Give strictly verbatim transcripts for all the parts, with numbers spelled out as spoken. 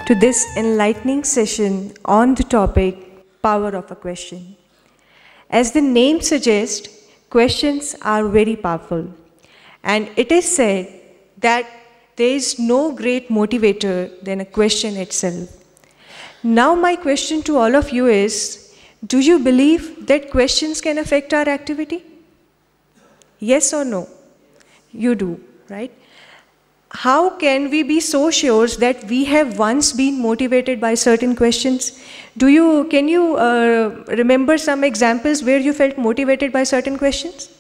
to this enlightening session on the topic Power of a Question. As the name suggests, questions are very powerful, and it is said that there is no great motivator than a question itself. Now my question to all of you is, do you believe that questions can affect our activity? Yes or no? You do, right? How can we be so sure that we have once been motivated by certain questions? Do you, can you uh, remember some examples where you felt motivated by certain questions?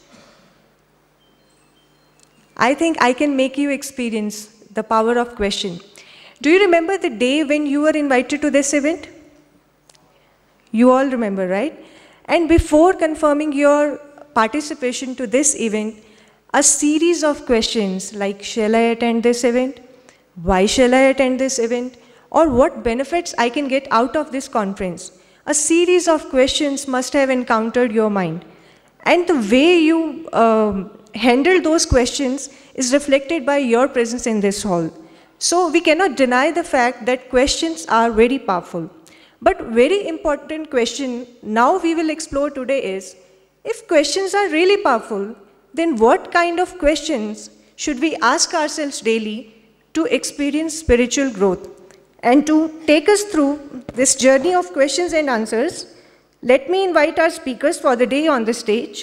I think I can make you experience the power of question. Do you remember the day when you were invited to this event? You all remember, right? And before confirming your participation to this event, a series of questions like, shall I attend this event? Why shall I attend this event? Or what benefits I can get out of this conference? A series of questions must have encountered your mind. And the way you um, handle those questions is reflected by your presence in this hall. So we cannot deny the fact that questions are very powerful. But very important question now we will explore today is, if questions are really powerful, then what kind of questions should we ask ourselves daily to experience spiritual growth? And to take us through this journey of questions and answers, let me invite our speakers for the day on the stage.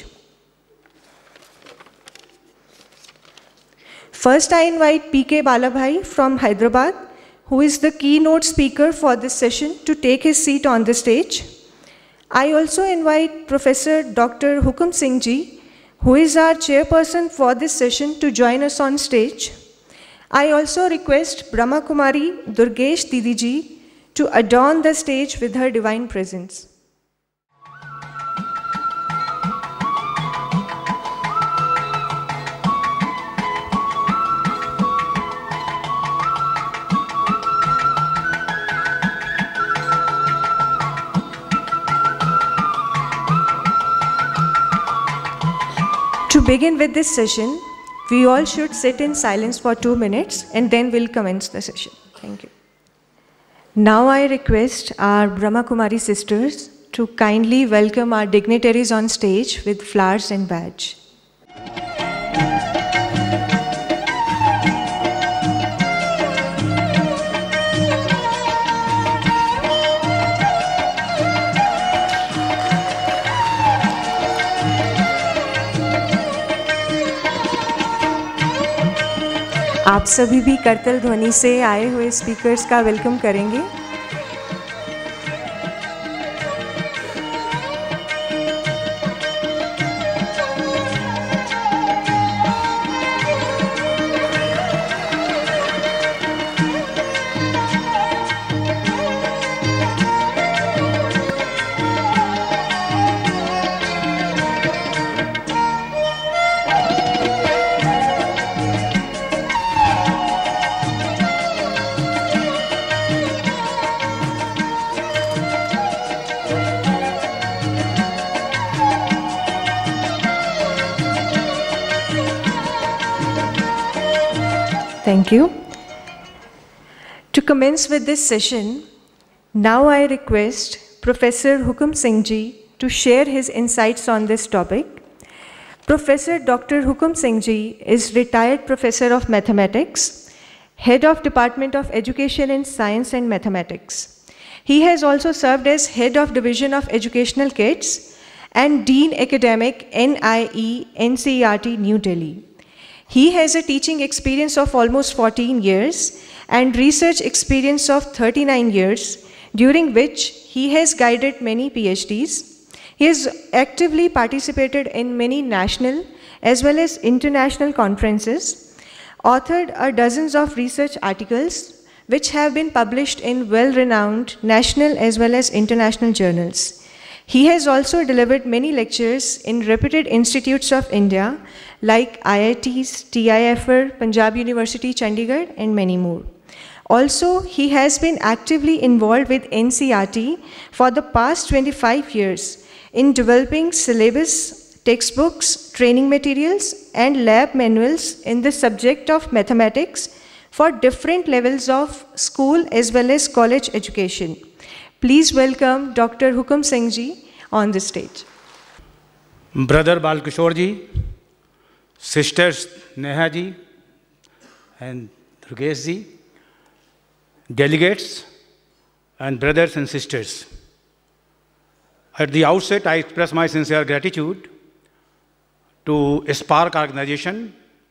First, I invite P K Balabhai from Hyderabad, who is the keynote speaker for this session, to take his seat on the stage. I also invite Professor Doctor Hukum Singh Ji, who is our chairperson for this session, to join us on stage. I also request Brahma Kumari Durgesh Didi Ji to adorn the stage with her divine presence. To begin with this session, we all should sit in silence for two minutes and then we'll commence the session. Thank you. Now I request our Brahma Kumari sisters to kindly welcome our dignitaries on stage with flowers and badge. आप सभी भी करतल ध्वनि से आए हुए speakers का welcome करेंगे। Thank you. To commence with this session, now I request Professor Hukum Singh Ji to share his insights on this topic. Professor Doctor Hukum Singh Ji is retired Professor of Mathematics, Head of Department of Education in Science and Mathematics. He has also served as Head of Division of Educational Kits and Dean Academic N I E N C E R T New Delhi. He has a teaching experience of almost fourteen years and research experience of thirty-nine years, during which he has guided many PhDs. He has actively participated in many national as well as international conferences, authored a dozens of research articles which have been published in well-renowned national as well as international journals. He has also delivered many lectures in reputed institutes of India like I I Ts, T I F R, Punjab University, Chandigarh, and many more. Also, he has been actively involved with N C E R T for the past twenty-five years in developing syllabus, textbooks, training materials, and lab manuals in the subject of mathematics for different levels of school as well as college education. Please welcome Doctor Hukum Singh Ji on the stage. Brother Balkishore Ji, Sisters Neha Ji and Durgesh Ji, delegates and brothers and sisters. At the outset, I express my sincere gratitude to Spark Organization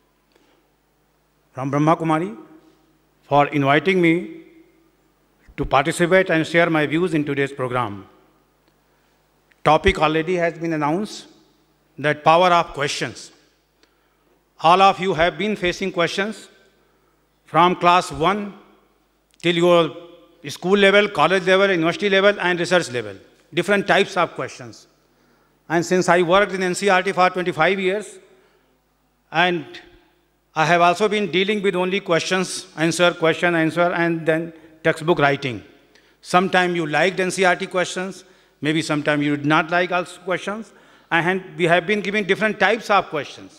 from Brahma Kumari for inviting me to participate and share my views in today's program. Topic already has been announced, that power of questions. All of you have been facing questions from class one till your school level, college level, university level, and research level. Different types of questions. And since I worked in N C E R T for twenty-five years, and I have also been dealing with only questions, answer, question, answer, and then textbook writing. Sometimes you liked N C E R T questions, maybe sometimes you did not like also questions, and we have been giving different types of questions.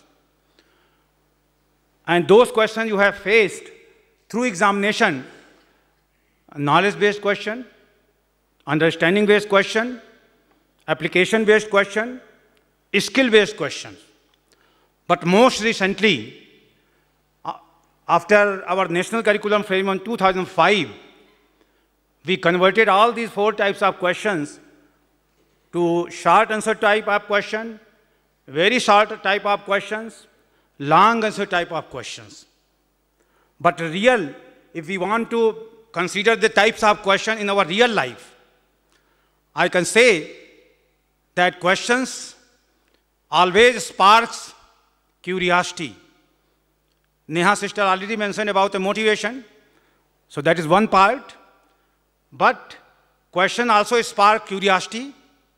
And those questions you have faced through examination, knowledge-based question, understanding-based question, application-based question, skill-based questions. But most recently, after our national curriculum framework in two thousand five, we converted all these four types of questions to short answer type of question, very short type of questions, long answer type of questions. But real, if we want to consider the types of question in our real life, I can say that questions always sparks curiosity. Neha sister already mentioned about the motivation, so that is one part. But question also sparks curiosity,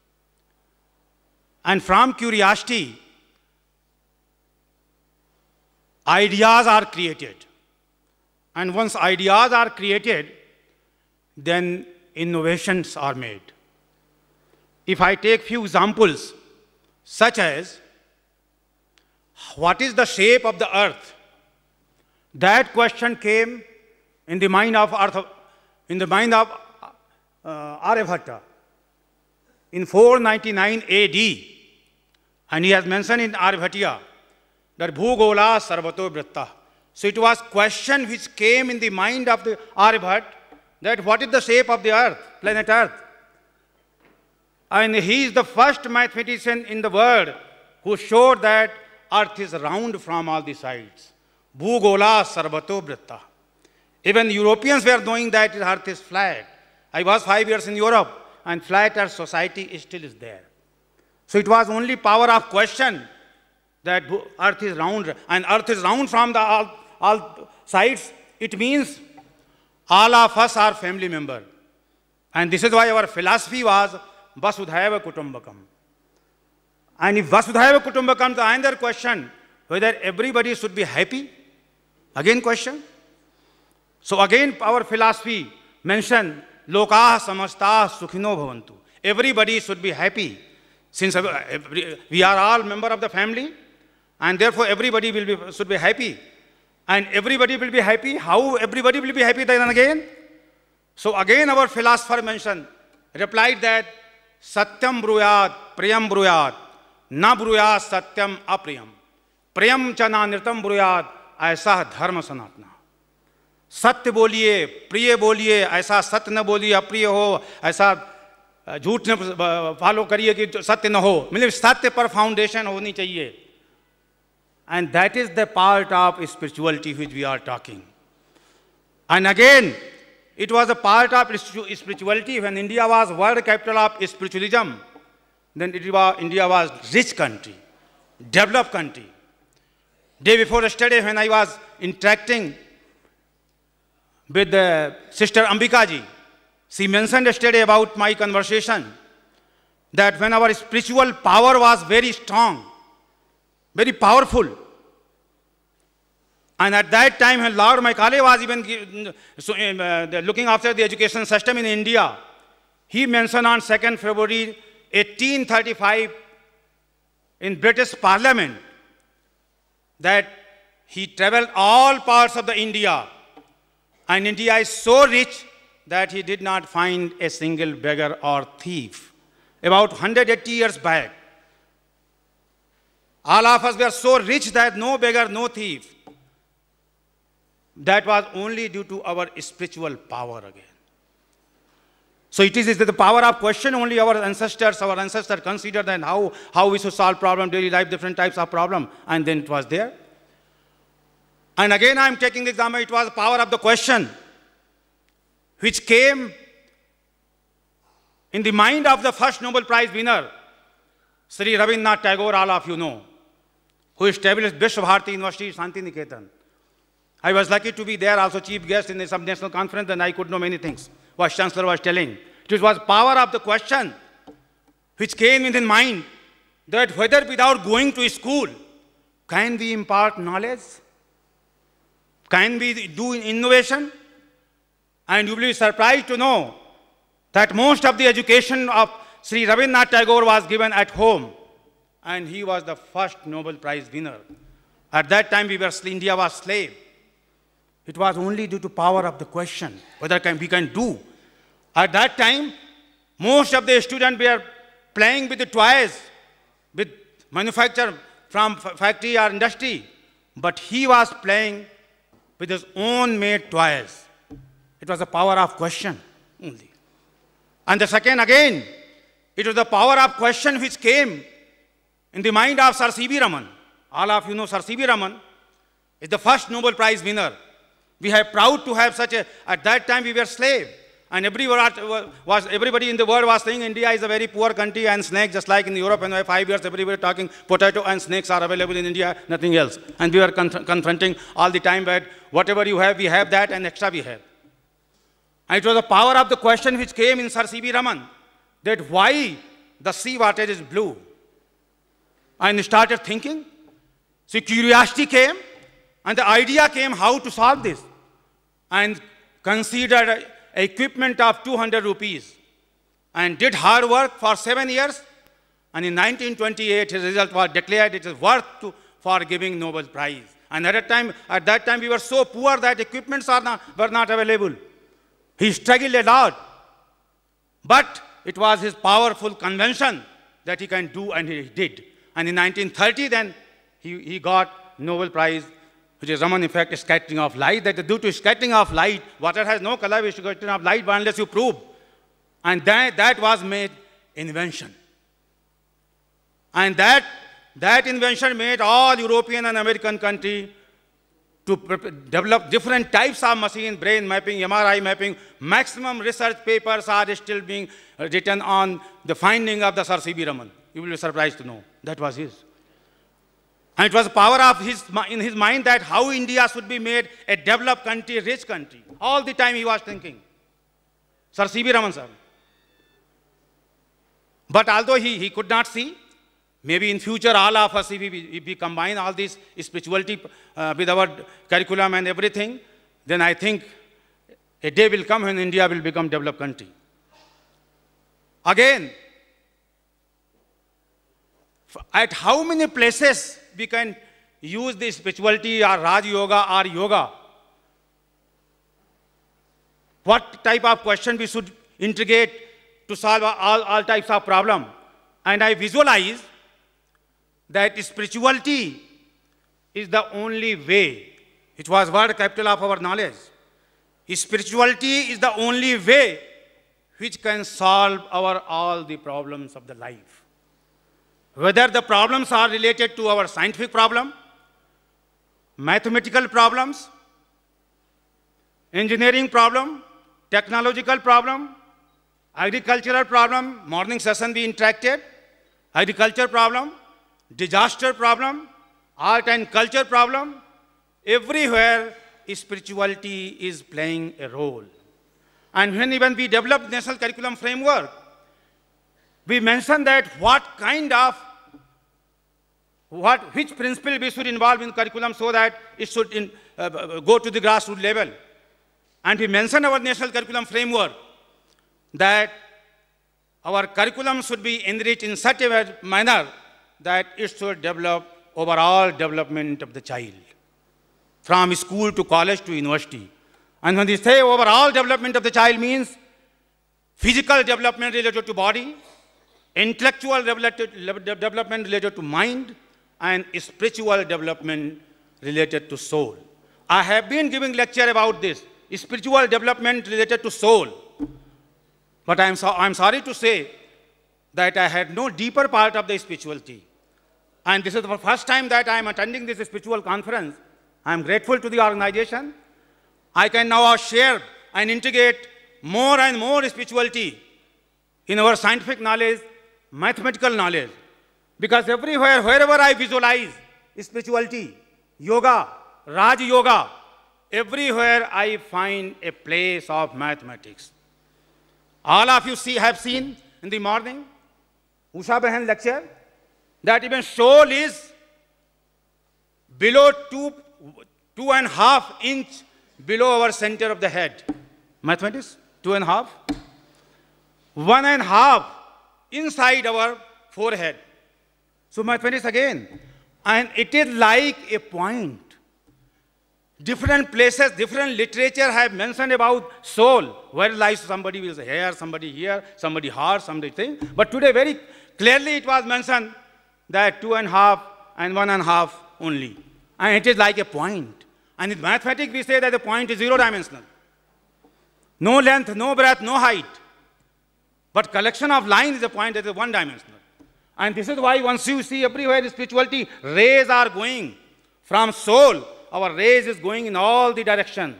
and from curiosity, ideas are created. And once ideas are created, then innovations are made. If I take few examples, such as, what is the shape of the earth? That question came in the mind of Arth, in the mind of uh, Aryabhatta in four ninety-nine A D, and he has mentioned in Aryabhatiya that Bhugola Sarvato Vritta. So it was question which came in the mind of the Aryabhatta, that what is the shape of the earth, planet earth? And he is the first mathematician in the world who showed that earth is round from all the sides. Bhugola Sarvato Vritta. Even Europeans were knowing that the earth is flat. I was five years in Europe, and flat earth society still is there. So it was only power of question that earth is round, and earth is round from the all, all sides. It means all of us are family members. And this is why our philosophy was Vasudhaiva Kutumbakam. And if Vasudhaiva Kutumbakam is another question, whether everybody should be happy, again question. So again our philosophy mentioned Lokah Samastah Sukhino Bhavantu. Everybody should be happy. Since we are all members of the family, and therefore everybody will be, should be happy. And everybody will be happy. How everybody will be happy then again? So again our philosopher mentioned, replied that Satyam Bruyat, Priyam Bruyat, Na Bruyat Satyam Apriyam. Priyam Chana Nirtam Bruyat, Aisa Dharma Sanatna. सत्य बोलिए, प्रिय बोलिए, ऐसा सत्य न बोलिए, अप्रिय हो, ऐसा झूठ न फॉलो करिए कि सत्य न हो. मतलब सत्य पर फाउंडेशन होनी चाहिए. And that is the part of spirituality which we are talking. And again, it was a part of spirituality when India was world capital of spiritualism. Then it was, India was rich country, developed country. Day before yesterday when I was interacting with the sister Ambika ji, she mentioned yesterday about my conversation that when our spiritual power was very strong, very powerful, and at that time when Lord Macaulay was even uh, looking after the education system in India, he mentioned on second February eighteen thirty-five in British Parliament that he traveled all parts of the India And India is so rich that he did not find a single beggar or thief. About one hundred eighty years back, all of us were so rich that no beggar, no thief. That was only due to our spiritual power again. So it is the power of question only our ancestors, our ancestors considered that how, how we should solve problem, daily life, different types of problem, and then it was there. And again I am taking the example, it was the power of the question, which came in the mind of the first Nobel Prize winner, Sri Rabindranath Tagore, all of you know, who established Vishwabharati University, Shantiniketan. I was lucky to be there, also chief guest in the sub-national conference, and I could know many things, what Chancellor was telling. It was power of the question, which came in his mind, that whether without going to school, can we impart knowledge? Can we do innovation? And you will be surprised to know that most of the education of Sri Rabindranath Tagore was given at home. And he was the first Nobel Prize winner. At that time, we were, India was slave. It was only due to power of the question, whether can, we can do. At that time, most of the students were playing with the toys, with manufacture from factory or industry. But he was playing with his own made toys. It was the power of question only. And the second again, it was the power of question which came in the mind of Sir C V Raman. All of you know Sir C V Raman is the first Nobel Prize winner. We are proud to have such a, at that time we were slave. And everybody, was, everybody in the world was saying India is a very poor country and snake, just like in Europe, and five years everybody talking potato and snakes are available in India, nothing else. And we were con confronting all the time that whatever you have, we have that and extra we have. And it was the power of the question which came in Sir C V Raman, that why the sea water is blue. And started thinking. So curiosity came, and the idea came how to solve this. And considered equipment of two hundred rupees. And did hard work for seven years. And in nineteen twenty-eight, his result was declared it is worth to, for giving Nobel Prize. And at that time, at that time we were so poor that equipments are not, were not available. He struggled a lot. But it was his powerful conviction that he can do, and he did. And in nineteen thirty, then, he, he got Nobel Prize, which is Raman effect, scattering of light. That due to scattering of light, water has no color, it's scattering of light, but unless you prove. And that, that was made invention. And that, that invention made all European and American countries to develop different types of machine, brain mapping, M R I mapping. Maximum research papers are still being written on the finding of the Sir C V Raman. You will be surprised to know that was his. And it was the power of his, in his mind that how India should be made a developed country, rich country. All the time he was thinking. Sir C V Raman, sir. But although he, he could not see, maybe in future all of us, if we, if we combine all this spirituality uh, with our curriculum and everything, then I think a day will come when India will become a developed country. Again, at how many places we can use this spirituality or Raj Yoga or yoga? What type of question we should integrate to solve all, all types of problem? And I visualize that spirituality is the only way. It was word capital of our knowledge. Spirituality is the only way which can solve our all the problems of the life. Whether the problems are related to our scientific problem, mathematical problems, engineering problem, technological problem, agricultural problem, morning session we interacted, agriculture problem, disaster problem, art and culture problem, everywhere spirituality is playing a role. And when even we developed national curriculum framework, we mentioned that what kind of, what, which principle we should involve in curriculum so that it should in, uh, go to the grassroots level. And we mentioned our national curriculum framework that our curriculum should be enriched in such a manner that it should develop overall development of the child, from school to college to university. And when we say overall development of the child means physical development related to body, intellectual development related to mind, and spiritual development related to soul. I have been giving lecture about this, spiritual development related to soul. But I'm, so, I'm sorry to say that I had no deeper part of the spirituality. And this is the first time that I am attending this spiritual conference. I am grateful to the organization. I can now share and integrate more and more spirituality in our scientific knowledge, mathematical knowledge. Because everywhere, wherever I visualize spirituality, yoga, Raj Yoga, everywhere I find a place of mathematics. All of you see, have seen in the morning, Usha Behan lecture, that even soul is below two, two and a half inch below our center of the head. Mathematics, two and a half. One and a half inside our forehead. So mathematics again. And it is like a point. Different places, different literature have mentioned about soul. Where lies somebody will say here, somebody here, somebody heart, somebody thing. But today very clearly it was mentioned that two and a half and one and a half only. And it is like a point. And in mathematics we say that the point is zero dimensional. No length, no breadth, no height. But collection of lines is a point that is one dimensional. And this is why once you see everywhere spirituality, rays are going from soul. Our rays is going in all the direction.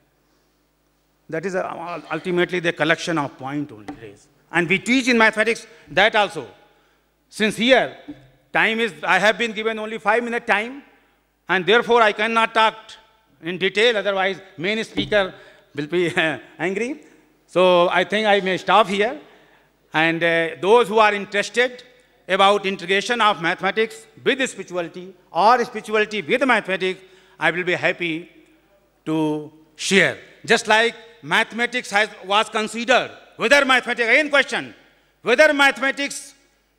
That is a, ultimately the collection of point only rays. And we teach in mathematics that also. Since here, time is, I have been given only five minute time, and therefore I cannot talk in detail, otherwise main speaker will be angry. So I think I may stop here. And uh, those who are interested about integration of mathematics with spirituality or spirituality with mathematics, I will be happy to share. Just like mathematics has, was considered, whether mathematics, again question, whether mathematics,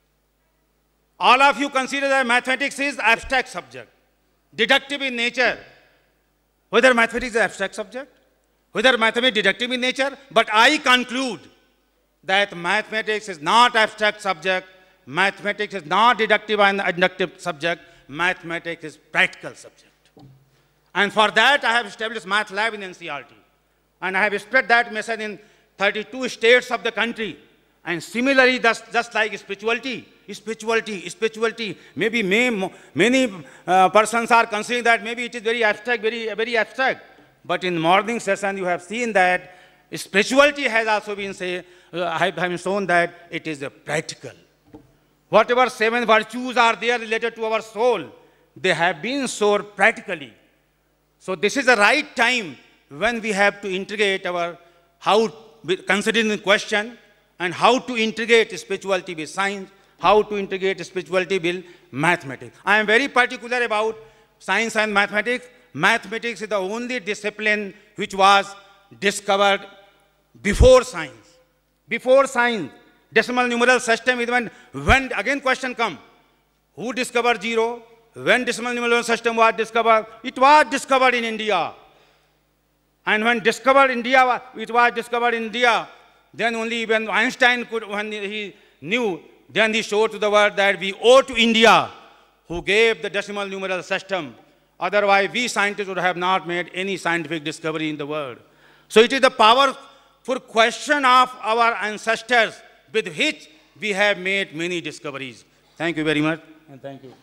all of you consider that mathematics is abstract subject, deductive in nature. Whether mathematics is abstract subject, whether mathematics is deductive in nature, but I conclude that mathematics is not abstract subject, mathematics is not deductive and inductive subject, mathematics is practical subject. And for that I have established Math Lab in N C E R T. And I have spread that message in thirty-two states of the country. And similarly, just, just like spirituality, spirituality, spirituality, maybe may, many uh, persons are considering that maybe it is very abstract, very, very abstract. But in morning session, you have seen that spirituality has also been say, uh, I have shown that it is a practical. Whatever seven virtues are there related to our soul, they have been shown practically. So this is the right time when we have to integrate our, how, considering the question, and how to integrate spirituality with science, how to integrate spirituality with mathematics. I am very particular about science and mathematics. Mathematics is the only discipline which was discovered before science. Before science, decimal numeral system is when, when again question come, who discovered zero? When decimal numeral system was discovered? It was discovered in India. And when discovered India, it was discovered in India, then only when Einstein could, when he knew, then he showed to the world that we owe to India, who gave the decimal numeral system. Otherwise, we scientists would have not made any scientific discovery in the world. So it is the powerful question of our ancestors with which we have made many discoveries. Thank you very much, and thank you.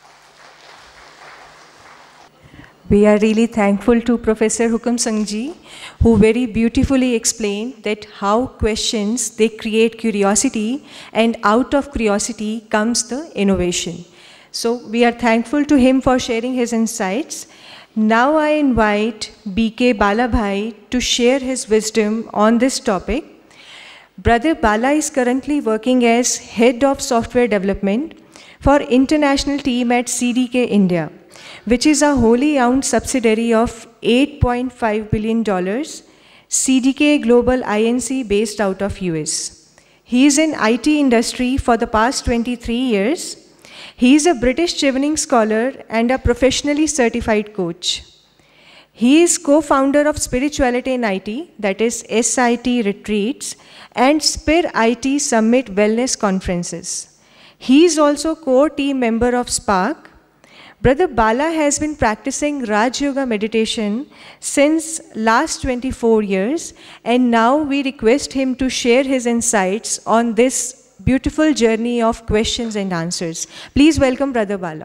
We are really thankful to Professor Hukum Singh Ji, who very beautifully explained that how questions, they create curiosity, and out of curiosity comes the innovation. So we are thankful to him for sharing his insights. Now I invite B K Balabhai to share his wisdom on this topic. Brother Bala is currently working as Head of Software Development for International Team at C D K India, which is a wholly owned subsidiary of eight point five billion dollars, C D K Global I N C based out of U S. He is in I T industry for the past twenty-three years. He is a British Chevening Scholar and a professionally certified coach. He is co-founder of Spirituality in I T, that is S I T Retreats, and Spir I T Summit Wellness Conferences. He is also core team member of Spark. Brother Bala has been practicing Raj Yoga meditation since last twenty-four years, and now we request him to share his insights on this beautiful journey of questions and answers. Please welcome Brother Bala.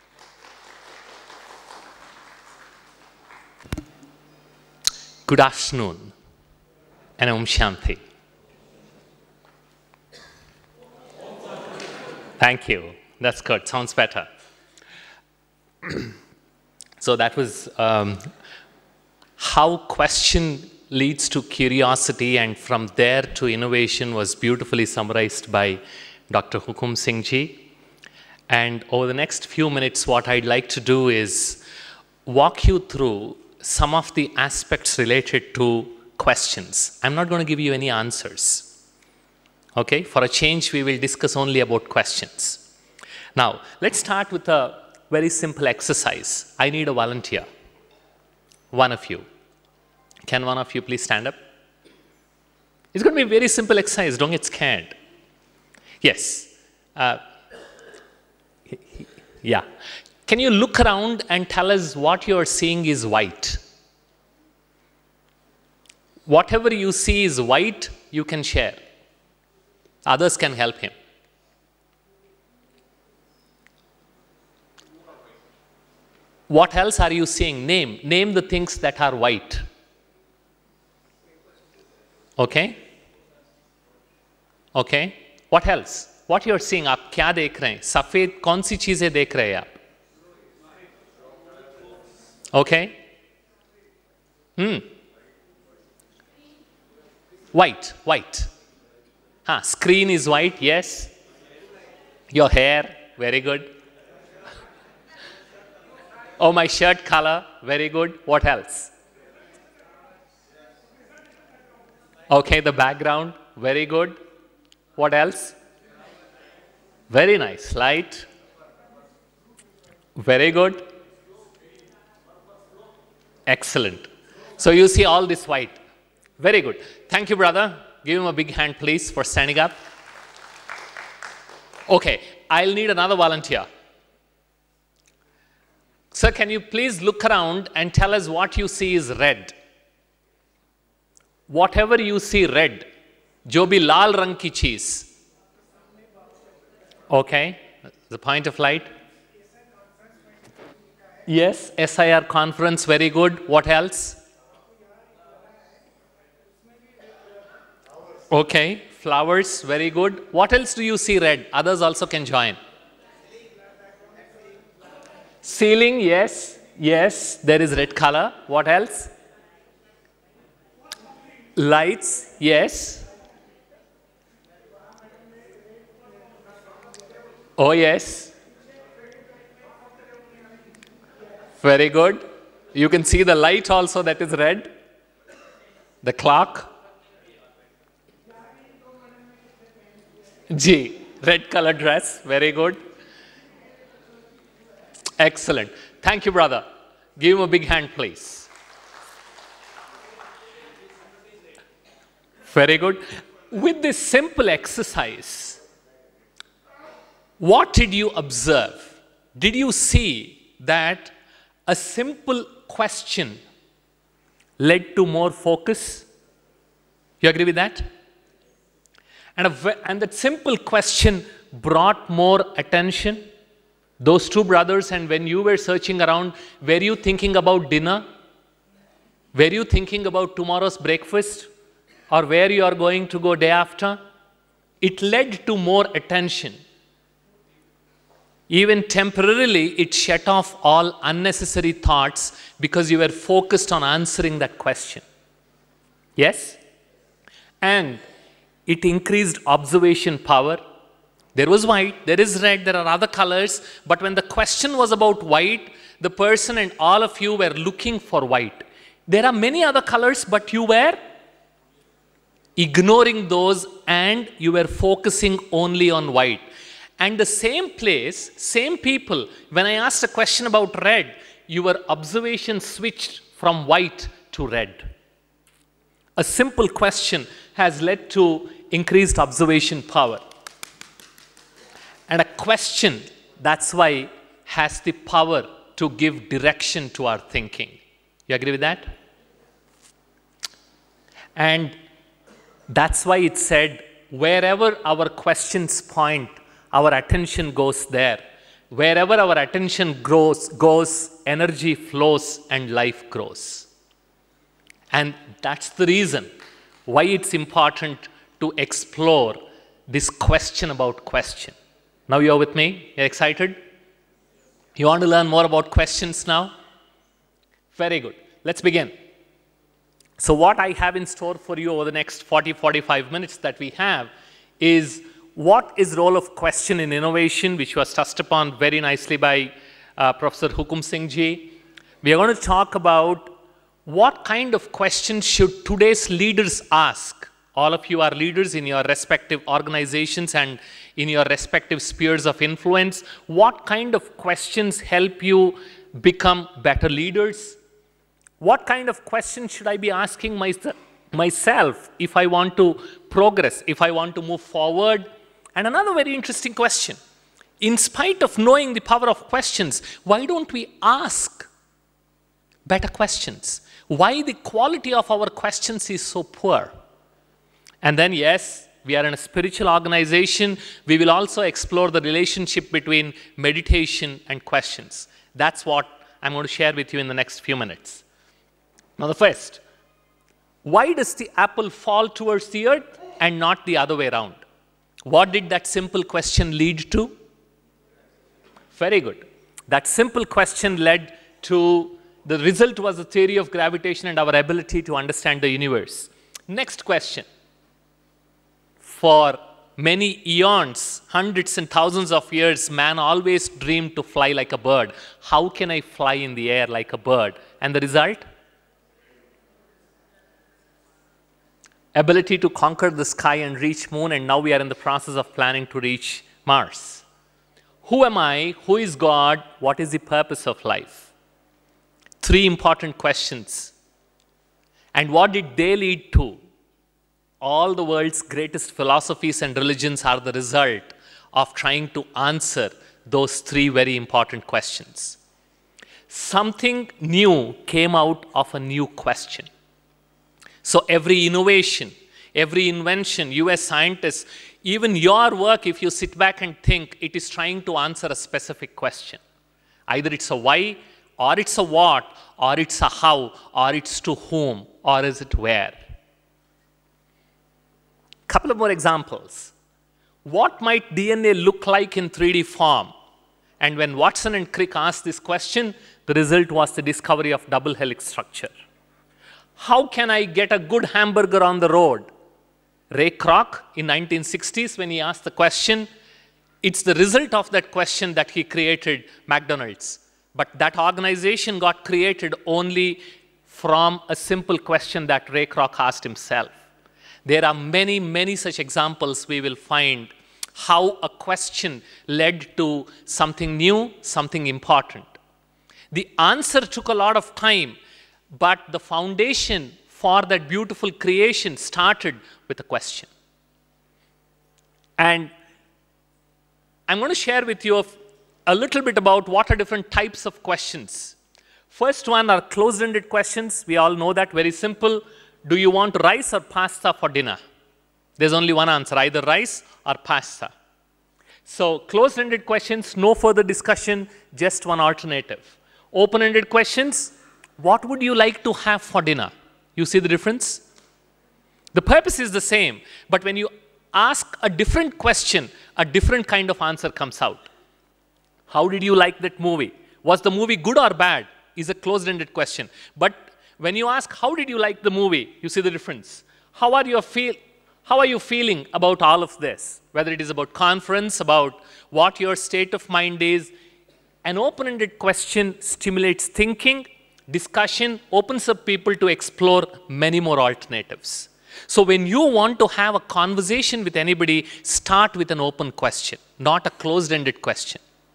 Good afternoon, and Om Shanti. Thank you. That's good. Sounds better. So that was um, how question leads to curiosity, and from there to innovation was beautifully summarized by Doctor Hukum Singh Ji. And over the next few minutes, what I'd like to do is walk you through some of the aspects related to questions. I'm not going to give you any answers. Okay? For a change, we will discuss only about questions. Now, let's start with a very simple exercise. I need a volunteer. One of you. Can one of you please stand up? It's going to be a very simple exercise. Don't get scared. Yes. Uh, yeah. Can you look around and tell us what you're seeing is white? Whatever you see is white, you can share. Others can help him. What else are you seeing? Name. Name the things that are white. Okay? Okay? What else? What you're seeing? आप क्या देख रहे हैं? सफेद कौन सी चीजें देख रहे हैं आप? Okay? Hmm. White, white. Huh, screen is white, yes. Your hair, very good. Oh, my shirt color, very good. What else? Okay, the background, very good. What else? Very nice. Light. Very good. Excellent. So you see all this white. Very good. Thank you, brother. Give him a big hand, please, for standing up. Okay, I'll need another volunteer. Sir, can you please look around and tell us what you see is red? Whatever you see red, jo bhi laal rang ki cheez. Okay, the point of light. Yes, S I R conference, very good. What else? Okay, flowers, very good. What else do you see red? Others also can join. Ceiling, yes, yes, there is red color. What else? Lights, yes. Oh, yes. Very good. You can see the light also that is red. The clock. G, red color dress. Very good. Excellent. Thank you, brother. Give him a big hand, please. Very good. With this simple exercise, what did you observe? Did you see that a simple question led to more focus? You agree with that? And, a, and that simple question brought more attention. Those two brothers, and when you were searching around, were you thinking about dinner? Were you thinking about tomorrow's breakfast? Or where you are going to go day after? It led to more attention. Even temporarily, it shut off all unnecessary thoughts because you were focused on answering that question. Yes? And it increased observation power. There was white, there is red, there are other colors, but when the question was about white, the person and all of you were looking for white. There are many other colors, but you were ignoring those and you were focusing only on white. And the same place, same people, when I asked a question about red, your observation switched from white to red. A simple question has led to increased observation power. And a question, that's why, has the power to give direction to our thinking. You agree with that? And that's why it said, wherever our questions point, our attention goes there. Wherever our attention grows, goes, energy flows and life grows. And that's the reason why it's important to explore this question about question. Now you're with me? You're excited? You want to learn more about questions now? Very good. Let's begin. So what I have in store for you over the next forty to forty-five minutes that we have is what is the role of question in innovation, which was touched upon very nicely by uh, Professor Hukum Singh Ji. We are going to talk about what kind of questions should today's leaders ask. All of you are leaders in your respective organizations and in your respective spheres of influence. What kind of questions help you become better leaders? What kind of questions should I be asking my, myself if I want to progress, if I want to move forward? And another very interesting question. In spite of knowing the power of questions, why don't we ask better questions? Why the quality of our questions is so poor? And then, yes, we are in a spiritual organization. We will also explore the relationship between meditation and questions. That's what I'm going to share with you in the next few minutes. Now, the first, why does the apple fall towards the earth and not the other way around? What did that simple question lead to? Very good. That simple question led to, the result was the theory of gravitation and our ability to understand the universe. Next question. For many eons, hundreds and thousands of years, man always dreamed to fly like a bird. How can I fly in the air like a bird? And the result? Ability to conquer the sky and reach moon, and now we are in the process of planning to reach Mars. Who am I? Who is God? What is the purpose of life? Three important questions. And what did they lead to? All the world's greatest philosophies and religions are the result of trying to answer those three very important questions. Something new came out of a new question. So every innovation, every invention, you as scientists, even your work, if you sit back and think, it is trying to answer a specific question. Either it's a why, or it's a what, or it's a how, or it's to whom, or is it where. Couple of more examples. What might D N A look like in three D form? And when Watson and Crick asked this question, the result was the discovery of double helix structure. How can I get a good hamburger on the road? Ray Kroc in nineteen sixties, when he asked the question, it's the result of that question that he created McDonald's. But that organization got created only from a simple question that Ray Kroc asked himself. There are many, many such examples we will find how a question led to something new, something important. The answer took a lot of time, but the foundation for that beautiful creation started with a question. And I'm going to share with you a little bit about what are different types of questions. First one are closed-ended questions. We all know that, very simple. Do you want rice or pasta for dinner? There's only one answer, either rice or pasta. So closed-ended questions, no further discussion, just one alternative. Open-ended questions, what would you like to have for dinner? You see the difference? The purpose is the same, but when you ask a different question, a different kind of answer comes out. How did you like that movie? Was the movie good or bad? Is a closed-ended question. But when you ask, how did you like the movie? You see the difference. How are you feel? How are you feeling about all of this? Whether it is about conference, about what your state of mind is. An open-ended question stimulates thinking, discussion, opens up people to explore many more alternatives. So when you want to have a conversation with anybody, start with an open question, not a closed-ended question.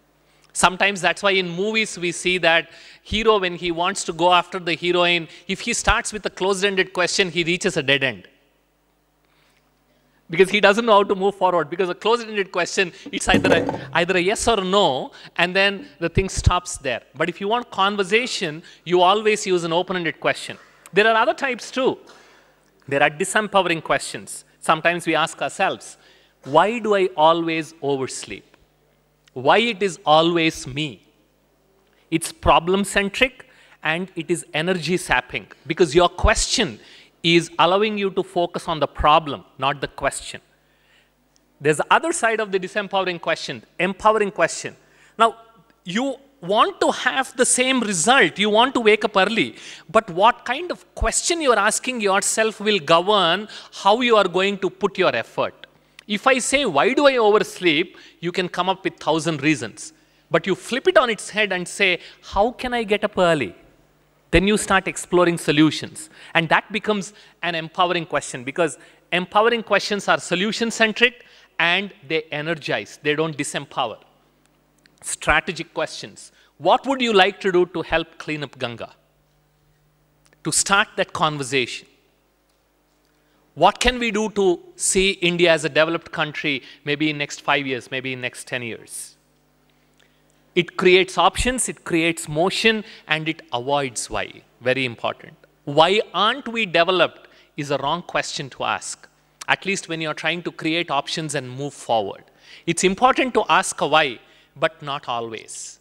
Sometimes that's why in movies we see that hero, when he wants to go after the heroine, if he starts with a closed-ended question, he reaches a dead end. Because he doesn't know how to move forward. Because a closed-ended question, it's either a, either a yes or a no, and then the thing stops there. But if you want conversation, you always use an open-ended question. There are other types too. There are disempowering questions. Sometimes we ask ourselves, why do I always oversleep? Why it is always me? It's problem-centric and it is energy-sapping, because your question is allowing you to focus on the problem, not the question. There's the other side of the disempowering question, empowering question. Now, you want to have the same result, you want to wake up early, but what kind of question you are asking yourself will govern how you are going to put your effort. If I say, why do I oversleep? You can come up with thousand reasons. But you flip it on its head and say, how can I get up early? Then you start exploring solutions. And that becomes an empowering question, because empowering questions are solution-centric and they energize, they don't disempower. Strategic questions. What would you like to do to help clean up Ganga? To start that conversation. What can we do to see India as a developed country maybe in next five years, maybe in next ten years? It creates options, it creates motion, and it avoids why. Very important. Why aren't we developed is a wrong question to ask, at least when you're trying to create options and move forward. It's important to ask a why, but not always.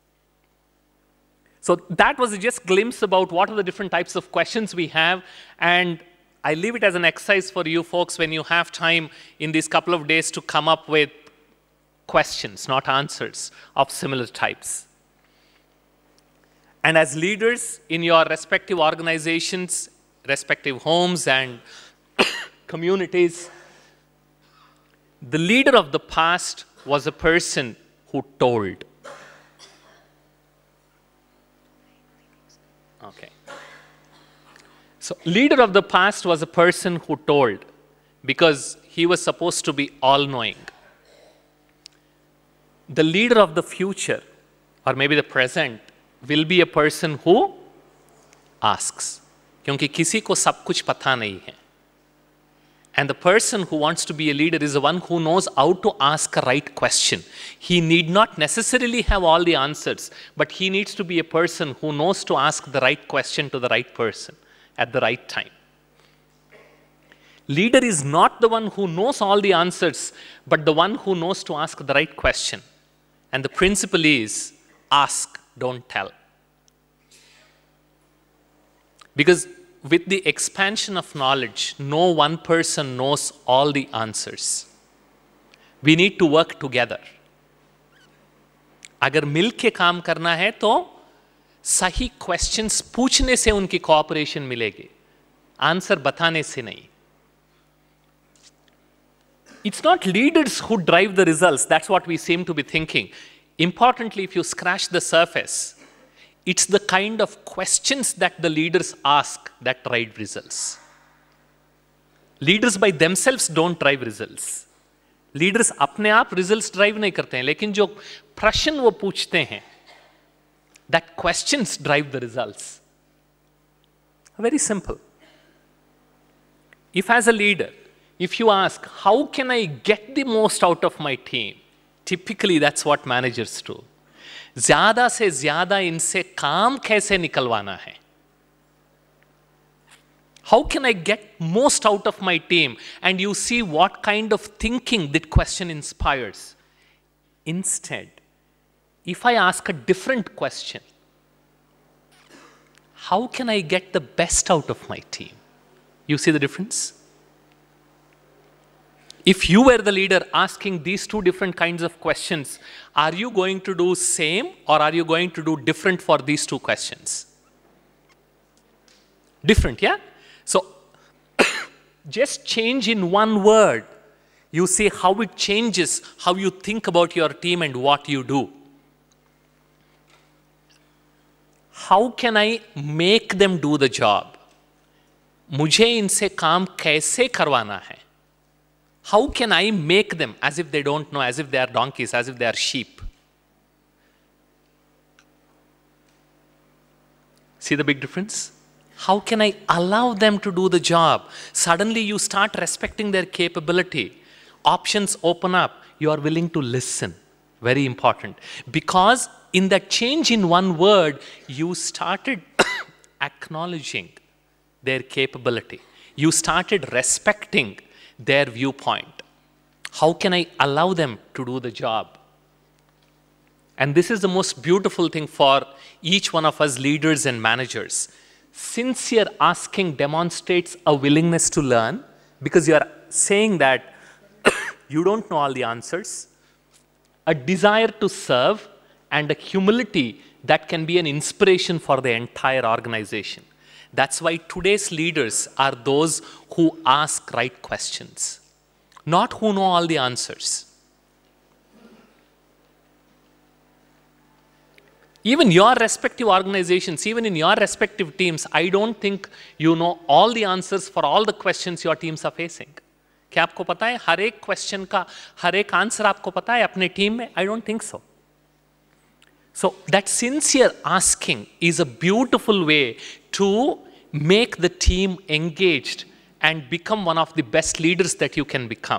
So that was just a glimpse about what are the different types of questions we have, and I leave it as an exercise for you folks when you have time in these couple of days to come up with questions, not answers, of similar types. And as leaders in your respective organizations, respective homes and communities, the leader of the past was a person who told. Okay. So, leader of the past was a person who told, because he was supposed to be all-knowing. The leader of the future, or maybe the present, will be a person who asks. Kyunki kisi ko sab kuch pata nahi hai. And the person who wants to be a leader is the one who knows how to ask a right question. He need not necessarily have all the answers, but he needs to be a person who knows to ask the right question to the right person at the right time. Leader is not the one who knows all the answers, but the one who knows to ask the right question. And the principle is, ask, don't tell. Because with the expansion of knowledge, no one person knows all the answers. We need to work together. अगर मिल के काम करना है तो सही questions पूछने से उनकी कोऑपरेशन मिलेगी, आंसर बताने से नहीं. It's not leaders who drive the results. That's what we seem to be thinking. Importantly, if you scratch the surface, it's the kind of questions that the leaders ask that drive results. Leaders by themselves don't drive results. Leaders अपने आप results drive नहीं करते हैं, लेकिन जो प्रश्न वो पूछते हैं, that questions drive the results. Very simple. If as a leader, if you ask, how can I get the most out of my team? Typically, that's what managers do. ज़्यादा से ज़्यादा इनसे काम कैसे निकलवाना है? How can I get most out of my team? And you see what kind of thinking that question inspires. Instead, if I ask a different question, how can I get the best out of my team? You see the difference? If you were the leader asking these two different kinds of questions, are you going to do same or are you going to do different for these two questions? Different, yeah? So, just change in one word. You see how it changes how you think about your team and what you do. How can I make them do the job? मुझे इनसे काम कैसे करवाना है? How can I make them as if they don't know, as if they are donkeys, as if they are sheep? See the big difference? How can I allow them to do the job? Suddenly you start respecting their capability. Options open up. You are willing to listen. Very important. Because in that change in one word, you started acknowledging their capability. You started respecting their viewpoint. How can I allow them to do the job? And this is the most beautiful thing for each one of us leaders and managers. Sincere asking demonstrates a willingness to learn, because you are saying that you don't know all the answers, a desire to serve, and a humility that can be an inspiration for the entire organization. That's why today's leaders are those who ask right questions, not who know all the answers. Even your respective organizations, even in your respective teams, I don't think you know all the answers for all the questions your teams are facing. क्या आपको पता है हर एक question का हर एक answer आपको पता है अपने टीम में? I don't think so. So that sincere asking is a beautiful way to make the team engaged and become one of the best leaders that you can become.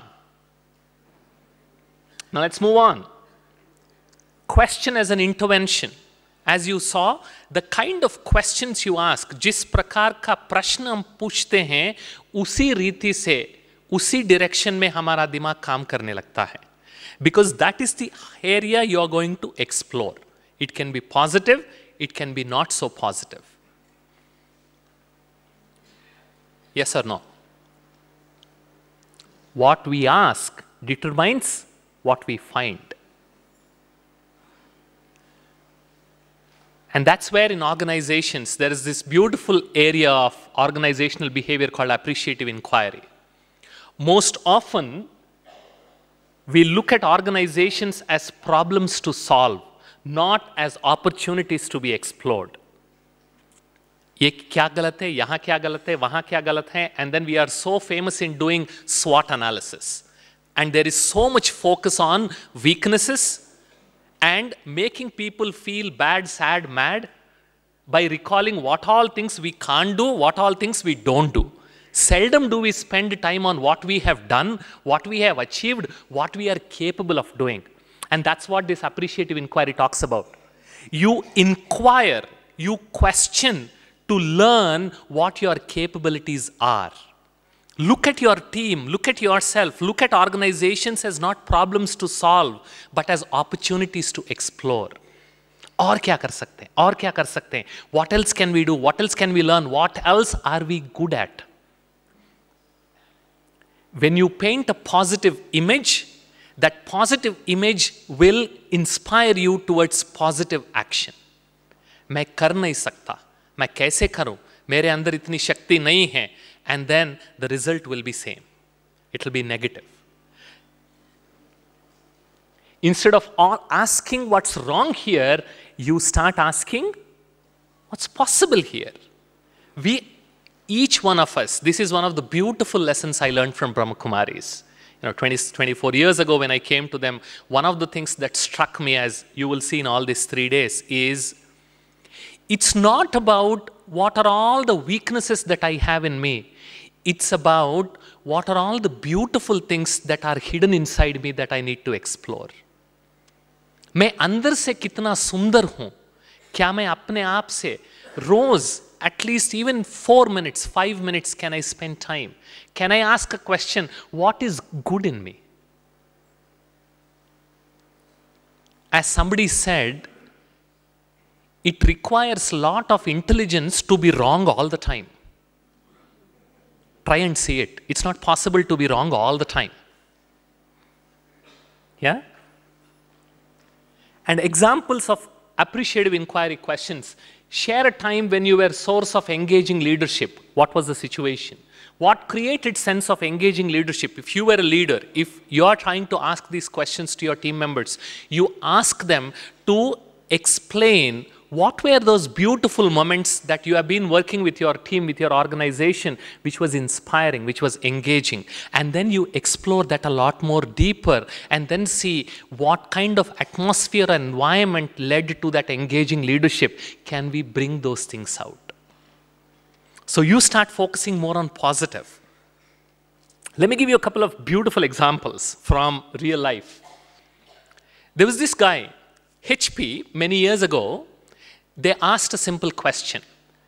Now let's move on. Question as an intervention. As you saw, the kind of questions you ask, जिस प्रकार का प्रश्न हम पूछते हैं, उसी रीति से, उसी direction में हमारा दिमाग काम करने लगता है. Because that is the area you are going to explore. It can be positive, it can be not so positive. Yes or no? What we ask determines what we find. And that's where in organizations, there is this beautiful area of organizational behavior called appreciative inquiry. Most often, we look at organizations as problems to solve, not as opportunities to be explored. ये क्या गलत है, यहाँ क्या गलत है, वहाँ क्या गलत है, and then we are so famous in doing SWOT analysis. And there is so much focus on weaknesses and making people feel bad, sad, mad by recalling what all things we can't do, what all things we don't do. Seldom do we spend time on what we have done, what we have achieved, what we are capable of doing. And that's what this appreciative inquiry talks about. You inquire, you question to learn what your capabilities are. Look at your team, look at yourself, look at organizations as not problems to solve, but as opportunities to explore. और क्या कर सकते हैं? और क्या कर सकते हैं? What else can we do? What else can we learn? What else are we good at? When you paint a positive image, that positive image will inspire you towards positive action. मैं कर नहीं सकता, मैं कैसे करूं? मेरे अंदर इतनी शक्ति नहीं है. And then the result will be same. It will be negative. Instead of asking what's wrong here, you start asking what's possible here. We, each one of us, this is one of the beautiful lessons I learned from Brahma Kumaris. You know, twenty, twenty-four years ago when I came to them, one of the things that struck me, as you will see in all these three days, is it's not about what are all the weaknesses that I have in me. It's about what are all the beautiful things that are hidden inside me that I need to explore. मैं अंदर से कितना सुंदर हूँ, क्या मैं अपने आप से रोज at least even four minutes, five minutes can I spend time? Can I ask a question, what is good in me? As somebody said, it requires a lot of intelligence to be wrong all the time. Try and see it. It's not possible to be wrong all the time. Yeah? And examples of appreciative inquiry questions. Share a time when you were source of engaging leadership. What was the situation? What created sense of engaging leadership? If you were a leader, if you are trying to ask these questions to your team members, you ask them to explain what were those beautiful moments that you have been working with your team, with your organization, which was inspiring, which was engaging? And then you explore that a lot more deeper and then see what kind of atmosphere and environment led to that engaging leadership. Can we bring those things out? So you start focusing more on positive. Let me give you a couple of beautiful examples from real life. There was this guy, H P, many years ago. They asked a simple question.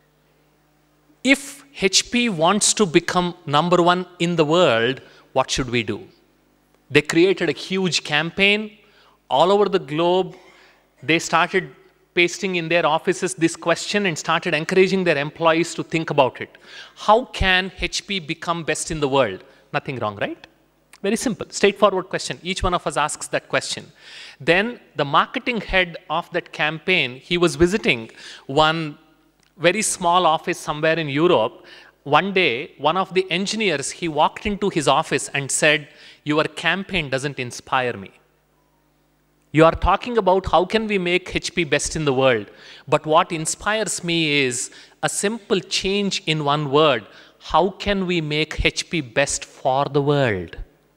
If H P wants to become number one in the world, what should we do? They created a huge campaign all over the globe. They started pasting in their offices this question and started encouraging their employees to think about it. How can H P become best in the world? Nothing wrong, right? Very simple, straightforward question. Each one of us asks that question. Then the marketing head of that campaign, he was visiting one very small office somewhere in Europe. One day, one of the engineers, he walked into his office and said, "Your campaign doesn't inspire me. You are talking about how can we make H P best in the world, but what inspires me is a simple change in one word. How can we make H P best for the world?"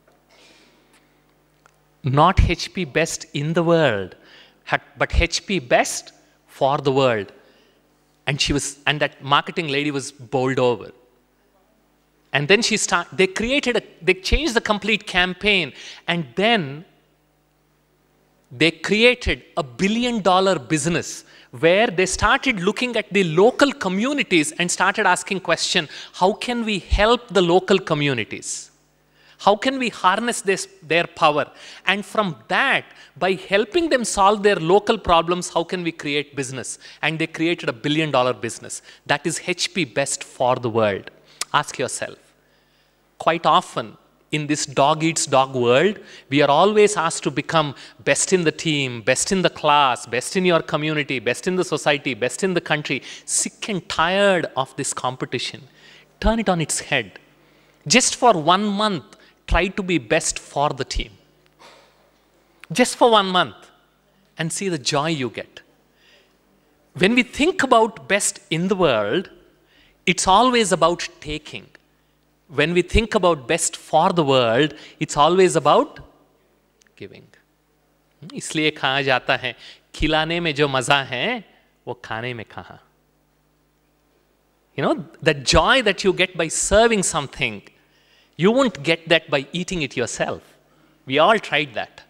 Not H P best in the world, but H P best for the world. And she was, and that marketing lady was bowled over. And then she start, they created a, they changed the complete campaign, and then they created a billion dollar business where they started looking at the local communities and started asking question, how can we help the local communities? How can we harness this, their power? And from that, by helping them solve their local problems, how can we create business? And they created a billion dollar business. That is H P best for the world. Ask yourself. Quite often, in this dog eats dog world, we are always asked to become best in the team, best in the class, best in your community, best in the society, best in the country. Sick and tired of this competition. Turn it on its head. Just for one month, try to be best for the team. Just for one month, and see the joy you get. When we think about best in the world, it's always about taking. When we think about best for the world, it's always about giving. इसलिए कहा जाता है, खिलाने में जो मजा है, वो खाने में कहाँ? You know, the joy that you get by serving something, you won't get that by eating it yourself. We all tried that.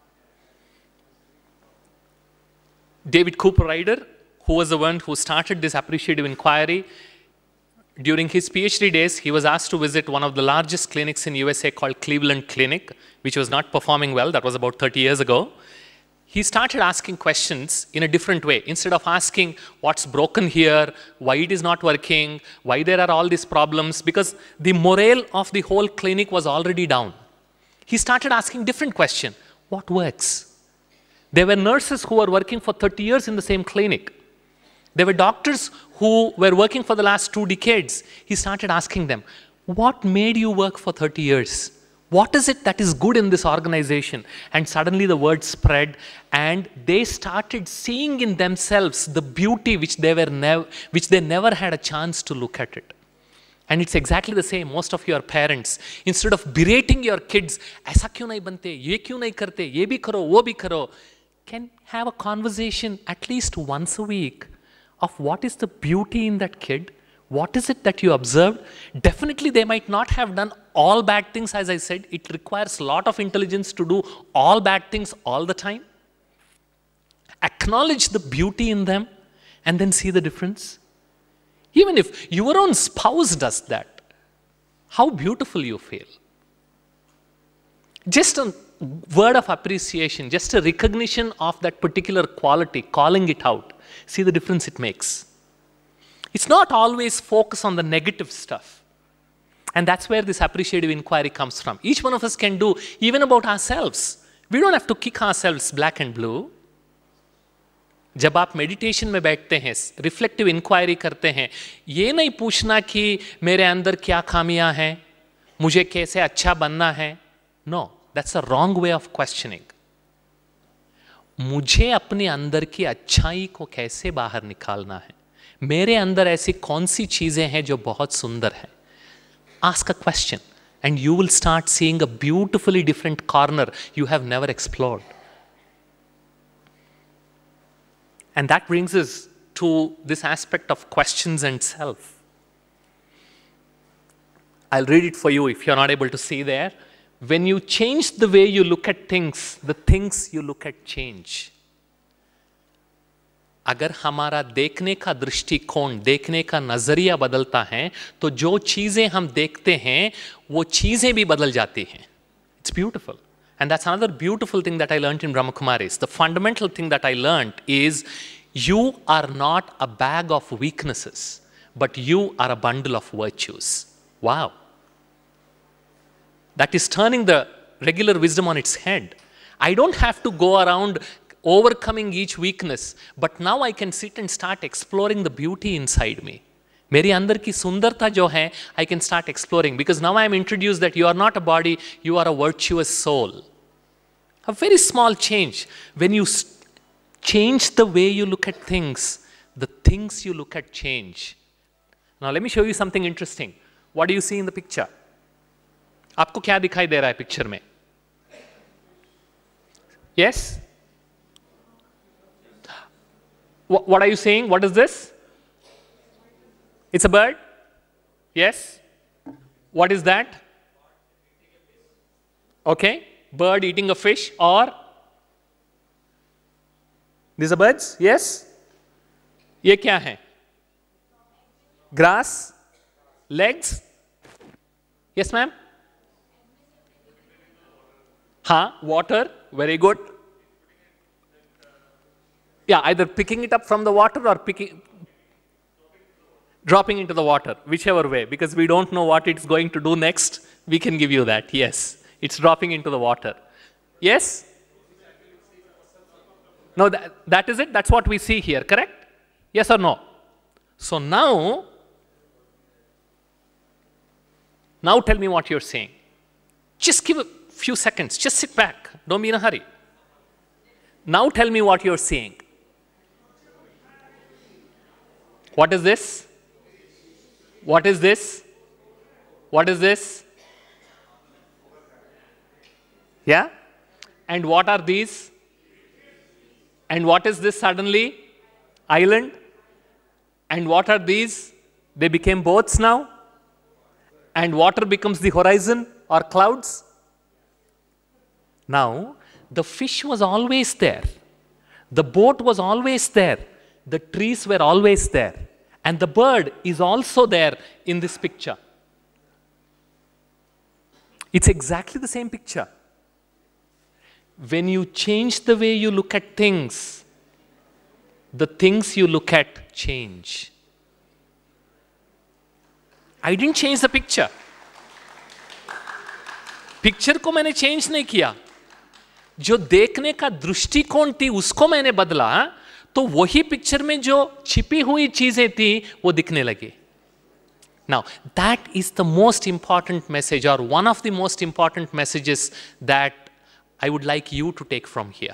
David Cooper Ryder, who was the one who started this appreciative inquiry, during his PhD days, he was asked to visit one of the largest clinics in U S A called Cleveland Clinic, which was not performing well. That was about thirty years ago. He started asking questions in a different way. Instead of asking what's broken here, why it is not working, why there are all these problems, because the morale of the whole clinic was already down. He started asking different question. What works? There were nurses who were working for thirty years in the same clinic. There were doctors who were working for the last two decades. He started asking them, what made you work for thirty years? What is it that is good in this organization? And suddenly the word spread, and they started seeing in themselves the beauty which they, were nev which they never had a chance to look at it. And it's exactly the same. Most of your parents, instead of berating your kids, ऐसा क्यों नहीं बनते, ये क्यों नहीं करते, ये भी करो, वो भी करो, can have a conversation at least once a week of what is the beauty in that kid, what is it that you observed. Definitely they might not have done all bad things, as I said. It requires a lot of intelligence to do all bad things all the time. Acknowledge the beauty in them and then see the difference. Even if your own spouse does that, how beautiful you feel. Just a word of appreciation, just a recognition of that particular quality, calling it out. See the difference it makes. It's not always focus on the negative stuff. And that's where this appreciative inquiry comes from. Each one of us can do, even about ourselves. We don't have to kick ourselves black and blue. जब आप meditation में बैठते हैं, reflective inquiry करते हैं, ये नहीं पूछना कि मेरे अंदर क्या खामियां हैं, मुझे कैसे अच्छा बनना है. No, that's a wrong way of questioning. मुझे अपने अंदर की अच्छाई को कैसे बाहर निकालना है, मेरे अंदर ऐसी कौन सी चीजें हैं जो बहुत सुंदर हैं. Ask a question and you will start seeing a beautifully different corner you have never explored. And that brings us to this aspect of questions and self. I'll read it for you if you're not able to see there. When you change the way you look at things, the things you look at change. अगर हमारा देखने का दृष्टिकोण, देखने का नजरिया बदलता है, तो जो चीजें हम देखते हैं, वो चीजें भी बदल जाती हैं. It's beautiful. And that's another beautiful thing that I learned in Brahma Kumaris. The fundamental thing that I learned is you are not a bag of weaknesses, but you are a bundle of virtues. Wow. That is turning the regular wisdom on its head. I don't have to go around overcoming each weakness, but now I can sit and start exploring the beauty inside me. मेरी अंदर की सुंदरता जो है, I can start exploring, because now I am introduced that you are not a body, you are a virtuous soul. A very small change. When you change the way you look at things, the things you look at change. Now let me show you something interesting. What do you see in the picture? आपको क्या दिखाई दे रहा है picture में? Yes? What are you saying? What is this? It's a bird? Yes? What is that? Okay. Bird eating a fish, or? These are birds? Yes? ये क्या है? Grass? Legs? Yes, ma'am? Huh? Water? Very good. Yeah, either picking it up from the water or picking, dropping into the water, whichever way, because we don't know what it's going to do next. We can give you that. Yes, it's dropping into the water. Yes? No, that, that is it. That's what we see here, correct? Yes or no? So now, now tell me what you're saying. Just give a few seconds. Just sit back. Don't be in a hurry. Now tell me what you're seeing. What is this? What is this? What is this? Yeah? And what are these? And what is this suddenly? Island? And what are these? They became boats now? And water becomes the horizon or clouds? Now, the fish was always there. The boat was always there. The trees were always there. And the bird is also there in this picture. It's exactly the same picture. When you change the way you look at things, the things you look at change. I didn't change the picture. Picture को मैंने change नहीं किया. जो देखने का दृष्टिकोण थी उसको मैंने बदला, तो वही पिक्चर में जो छिपी हुई चीजें थी वो दिखने लगी. Now, that is the most important message, or one of the most important messages that I would like you to take from here.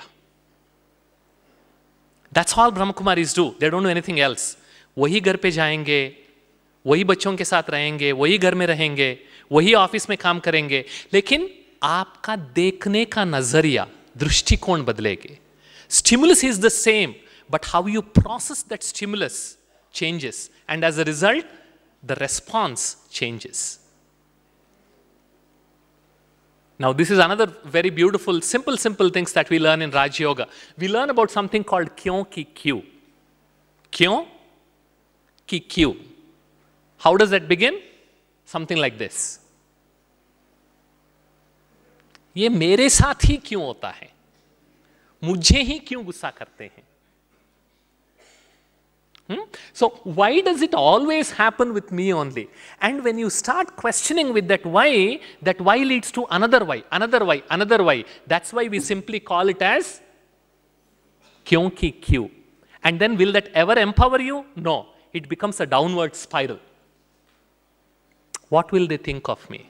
That's all Brahma Kumaris do. They don't do anything else. वही घर पे जाएंगे, वही बच्चों के साथ रहेंगे, वही घर में रहेंगे, वही ऑफिस में काम करेंगे, लेकिन आपका देखने का नजरिया, दृष्टिकोण बदलेगे. Stimulus is the same, but how you process that stimulus changes, and as a result, the response changes. Now, this is another very beautiful, simple, simple things that we learn in Raj Yoga. We learn about something called Kyon Ki Kyu. Kyon Ki Kyu. How does that begin? Something like this. ये मेरे साथ ही क्यों होता है? मुझे ही क्यों गुस्सा करते हैं? Hmm? So why does it always happen with me only? And when you start questioning with that why, that why leads to another why, another why, another why. That's why we simply call it as Kyon Ki Kyu. And then will that ever empower you? No. It becomes a downward spiral. What will they think of me?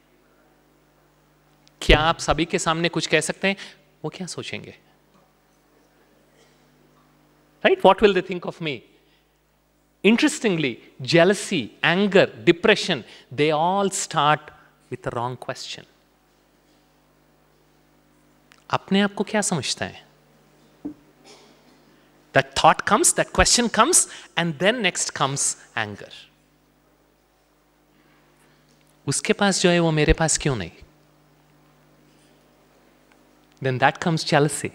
क्या आप सभी के सामने कुछ कह सकते हैं? वो क्या सोचेंगे? Right? What will they think of me? Interestingly, jealousy, anger, depression, they all start with the wrong question. अपने आप को क्या समझता है? That thought comes, that question comes, and then next comes anger. उसके पास जो है वो मेरे पास क्यों नहीं? Then that comes jealousy.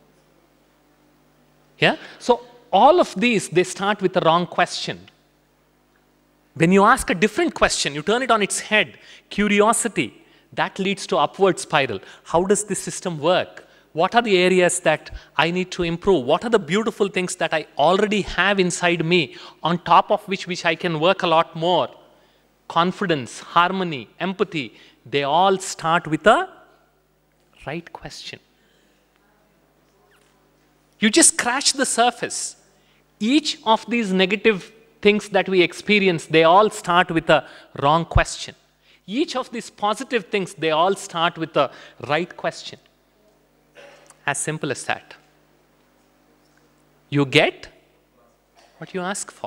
Yeah? So all of these, they start with the wrong question. When you ask a different question, you turn it on its head, curiosity, that leads to upward spiral. How does this system work? What are the areas that I need to improve? What are the beautiful things that I already have inside me, on top of which, which I can work a lot more? Confidence, harmony, empathy, they all start with a right question. You just scratch the surface. Each of these negative things that we experience, they all start with a wrong question. Each of these positive things, they all start with a right question. As simple as that. You get what you ask for.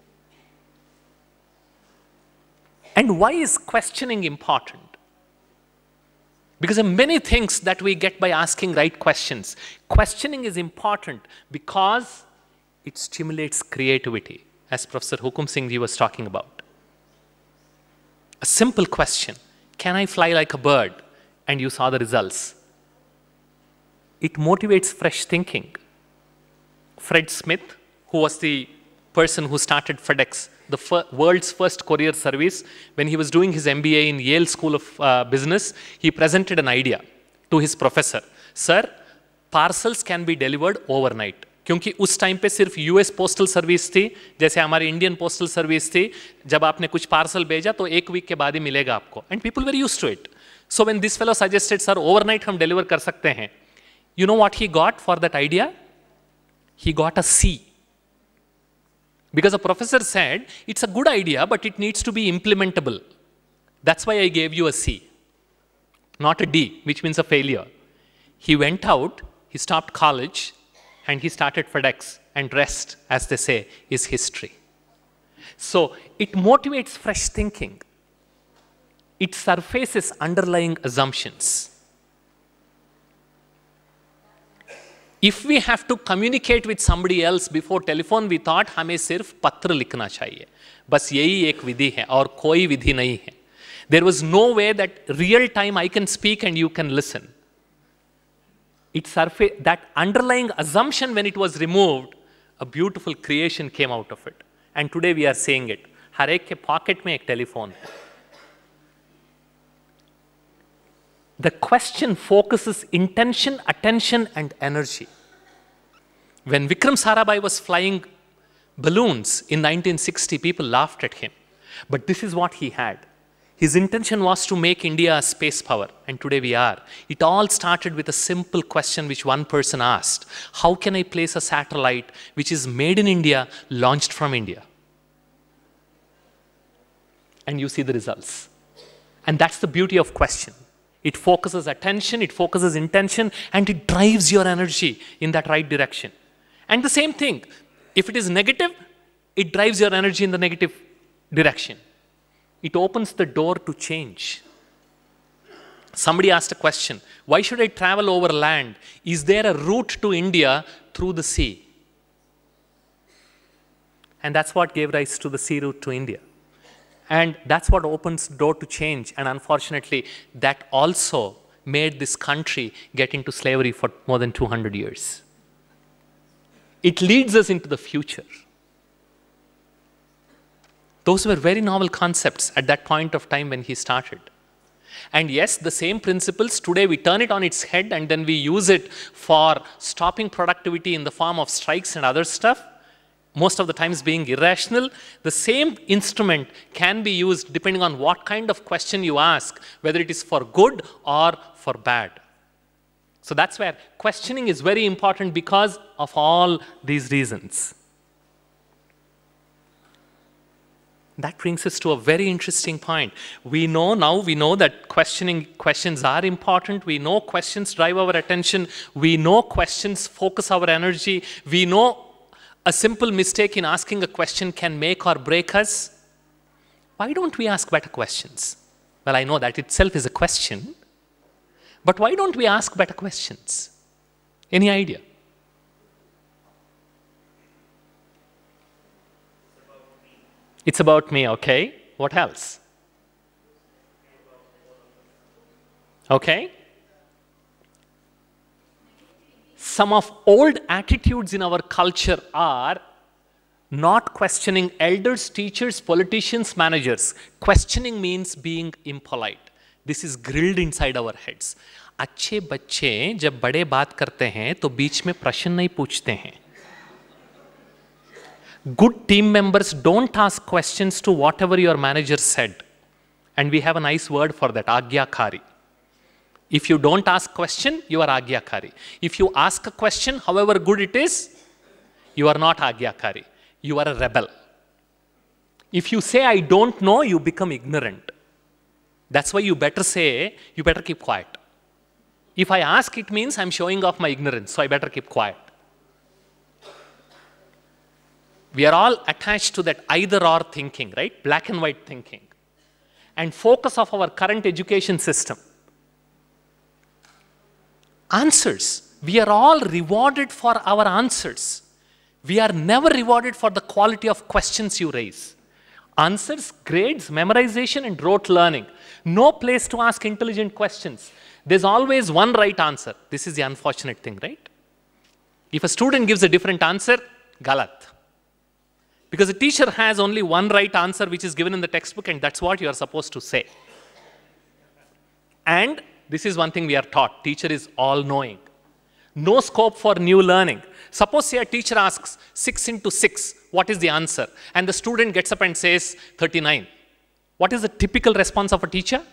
And why is questioning important? Because there are many things that we get by asking right questions. Questioning is important because it stimulates creativity, as Professor Hukum Singh Ji was talking about. A simple question, can I fly like a bird? And you saw the results. It motivates fresh thinking. Fred Smith, who was the person who started FedEx, the fir world's first courier service, when he was doing his M B A in Yale School of uh, Business, he presented an idea to his professor. Sir, parcels can be delivered overnight. क्योंकि उस time पे सिर्फ US postal service थी, जैसे हमारी Indian postal service थी, जब आपने कुछ पार्सल भेजा तो एक वीक के बाद ही मिलेगा आपको. And people were used to it. So when this fellow suggested, sir, overnight हम deliver कर सकते हैं, you know what he got for that idea? He got a C. Because the professor said, it's a good idea, but it needs to be implementable. That's why I gave you a C, not a D, which means a failure. He went out, he stopped college, and he started FedEx, and rest, as they say, is history. So it motivates fresh thinking. It surfaces underlying assumptions. If we have to communicate with somebody else before telephone, we thought हमें सिर्फ पत्र लिखना चाहिए. बस यही एक विधि है और कोई विधि नहीं है. There was no way that real time I can speak and you can listen. It surfaced, that underlying assumption, when it was removed, a beautiful creation came out of it. And today we are seeing it. हर एक के pocket में एक telephone है. The question focuses intention, attention, and energy. When Vikram Sarabhai was flying balloons in nineteen sixty, people laughed at him. But this is what he had. His intention was to make India a space power, and today we are. It all started with a simple question which one person asked. How can I place a satellite which is made in India, launched from India? And you see the results. And that's the beauty of question. It focuses attention, it focuses intention, and it drives your energy in that right direction. And the same thing, if it is negative, it drives your energy in the negative direction. It opens the door to change. Somebody asked a question, why should I travel over land? Is there a route to India through the sea? And that's what gave rise to the sea route to India. And that's what opens the door to change. And unfortunately, that also made this country get into slavery for more than two hundred years. It leads us into the future. Those were very novel concepts at that point of time when he started. And yes, the same principles, today we turn it on its head and then we use it for stopping productivity in the form of strikes and other stuff. Most of the times being irrational. The same instrument can be used depending on what kind of question you ask, whether it is for good or for bad. So that's where questioning is very important because of all these reasons. That brings us to a very interesting point. We know now, we know that questioning questions are important. We know questions drive our attention. We know questions focus our energy. We know A simple mistake in asking a question can make or break us. Why don't we ask better questions? Well, I know that itself is a question, but why don't we ask better questions? Any idea? It's about me, okay. What else? Okay. Some of old attitudes in our culture are not questioning elders, teachers, politicians, managers. Questioning means being impolite. This is grilled inside our heads. अच्छे बच्चे जब बड़े बात करते हैं तो बीच में प्रश्न नहीं पूछते हैं. Good team members don't ask questions to whatever your manager said. And we have a nice word for that, Agyakari. If you don't ask question, you are Agyakari. If you ask a question, however good it is, you are not Agyakari. You are a rebel. If you say, I don't know, you become ignorant. That's why you better say, you better keep quiet. If I ask, it means I'm showing off my ignorance, so I better keep quiet. We are all attached to that either or thinking, right? Black and white thinking. And focus of our current education system. Answers. We are all rewarded for our answers. We are never rewarded for the quality of questions you raise. Answers, grades, memorization, and rote learning. No place to ask intelligent questions. There's always one right answer. This is the unfortunate thing, right? If a student gives a different answer, galat. Because a teacher has only one right answer which is given in the textbook, and that's what you are supposed to say. And this is one thing we are taught. Teacher is all-knowing. No scope for new learning. Suppose say a teacher asks six into six, what is the answer? And the student gets up and says thirty-nine. What is the typical response of a teacher?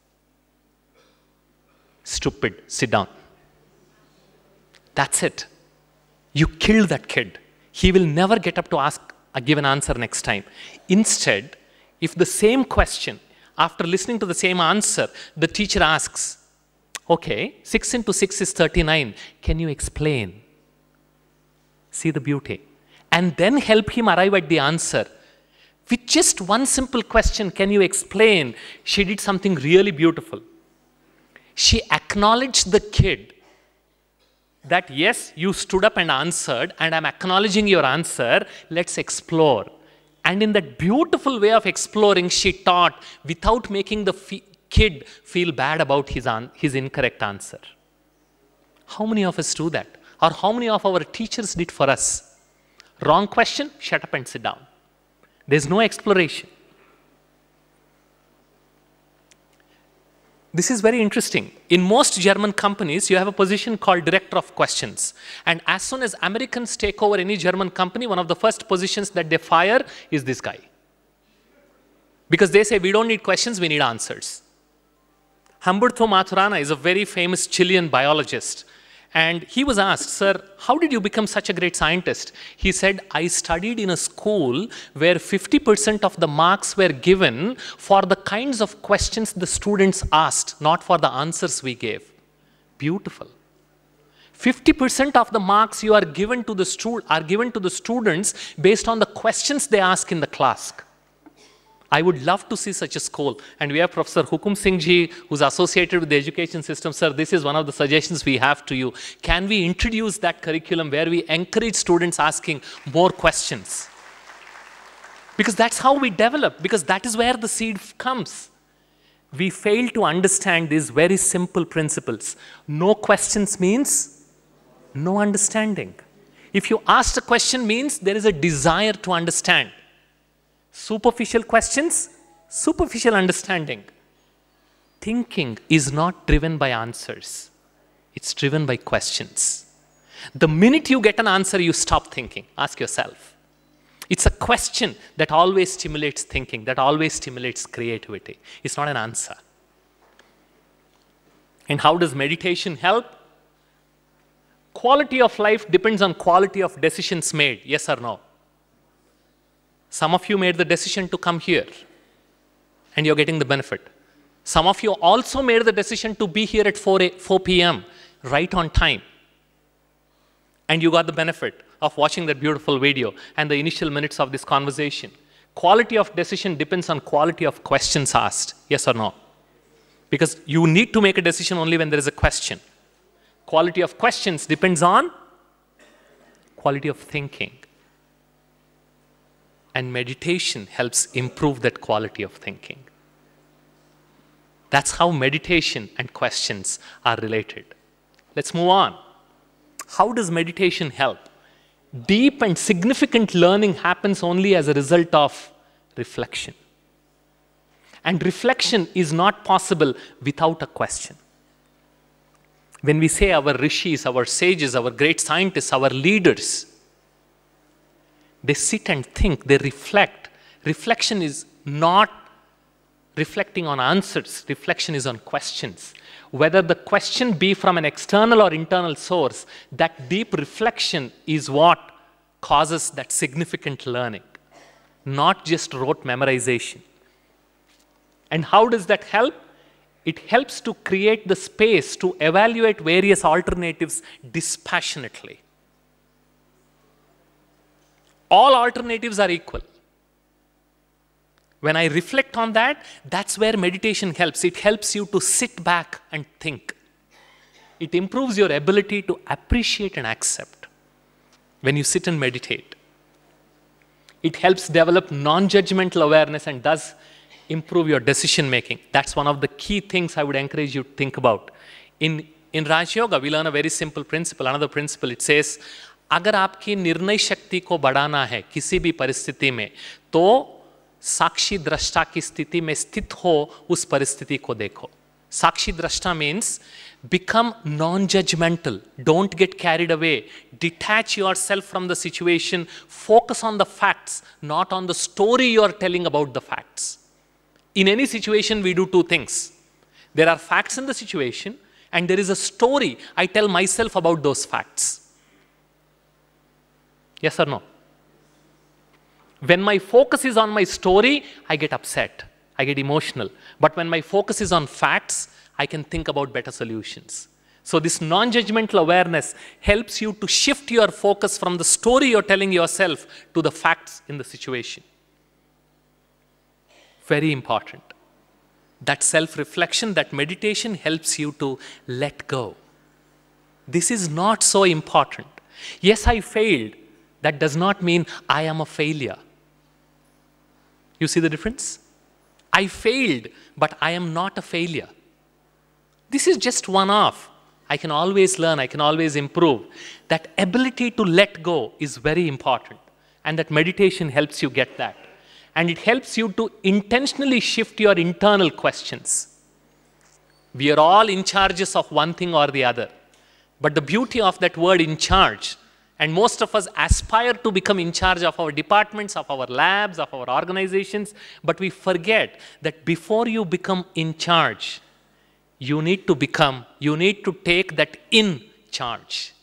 Stupid, sit down. That's it. You killed that kid. He will never get up to ask a given answer next time. Instead, if the same question, after listening to the same answer, the teacher asks, okay, six into six is thirty-nine. Can you explain? See the beauty. And then help him arrive at the answer. With just one simple question, can you explain? She did something really beautiful. She acknowledged the kid that yes, you stood up and answered, and I'm acknowledging your answer. Let's explore. And in that beautiful way of exploring, she taught without making the fe kid feel bad about his, his incorrect answer. How many of us do that? Or how many of our teachers did for us? Wrong question, shut up and sit down. There's no exploration. This is very interesting. In most German companies, you have a position called Director of Questions. And as soon as Americans take over any German company, one of the first positions that they fire is this guy. Because they say, we don't need questions, we need answers. Humberto Maturana is a very famous Chilean biologist. And he was asked, sir, how did you become such a great scientist? He said, I studied in a school where fifty percent of the marks were given for the kinds of questions the students asked, not for the answers we gave. Beautiful. fifty percent of the marks you are given to the stu- are given to the students based on the questions they ask in the class. I would love to see such a school. And we have Professor Hukum Singh Ji, who's associated with the education system. Sir, this is one of the suggestions we have to you. Can we introduce that curriculum where we encourage students asking more questions? Because that's how we develop, because that is where the seed comes. We fail to understand these very simple principles. No questions means no understanding. If you ask a question means there is a desire to understand. Superficial questions, superficial understanding. Thinking is not driven by answers. It's driven by questions. The minute you get an answer, you stop thinking. Ask yourself. It's a question that always stimulates thinking, that always stimulates creativity. It's not an answer. And how does meditation help? Quality of life depends on quality of decisions made, yes or no? Some of you made the decision to come here, and you're getting the benefit. Some of you also made the decision to be here at four p m, right on time, and you got the benefit. of watching that beautiful video and the initial minutes of this conversation. Quality of decision depends on quality of questions asked, yes or no? Because you need to make a decision only when there is a question. Quality of questions depends on quality of thinking. And meditation helps improve that quality of thinking. That's how meditation and questions are related. Let's move on. How does meditation help? Deep and significant learning happens only as a result of reflection. And reflection is not possible without a question. When we say our rishis, our sages, our great scientists, our leaders, they sit and think, they reflect. Reflection is not reflecting on answers. Reflection is on questions. Whether the question be from an external or internal source, that deep reflection is what causes that significant learning, not just rote memorization. And how does that help? It helps to create the space to evaluate various alternatives dispassionately. All alternatives are equal. When I reflect on that, that's where meditation helps. It helps you to sit back and think. It improves your ability to appreciate and accept when you sit and meditate. It helps develop non-judgmental awareness and does improve your decision making. That's one of the key things I would encourage you to think about. In, in Raj Yoga, we learn a very simple principle. Another principle, it says, अगर आपकी निर्णय शक्ति को बढ़ाना है किसी भी परिस्थिति में, तो साक्षी दृष्टा की स्थिति में स्थित हो उस परिस्थिति को देखो. साक्षी दृष्टा means become non-judgmental. Don't get carried away. Detach yourself from the situation. Focus on the facts, not on the story you are telling about the facts. In any situation, we do two things. There are facts in the situation, and there is a story I tell myself about those facts. Yes or no? When my focus is on my story, I get upset. I get emotional. But when my focus is on facts, I can think about better solutions. So this non-judgmental awareness helps you to shift your focus from the story you're telling yourself to the facts in the situation. Very important. That self-reflection, that meditation helps you to let go. This is not so important. Yes, I failed. That does not mean I am a failure. You see the difference? I failed, but I am not a failure. This is just one-off. I can always learn, I can always improve. That ability to let go is very important. And that meditation helps you get that. And it helps you to intentionally shift your internal questions. We are all in charges of one thing or the other. But the beauty of that word in charge, and most of us aspire to become in charge of our departments, of our labs, of our organizations, but we forget that before you become in charge, you need to become, you need to take that in charge.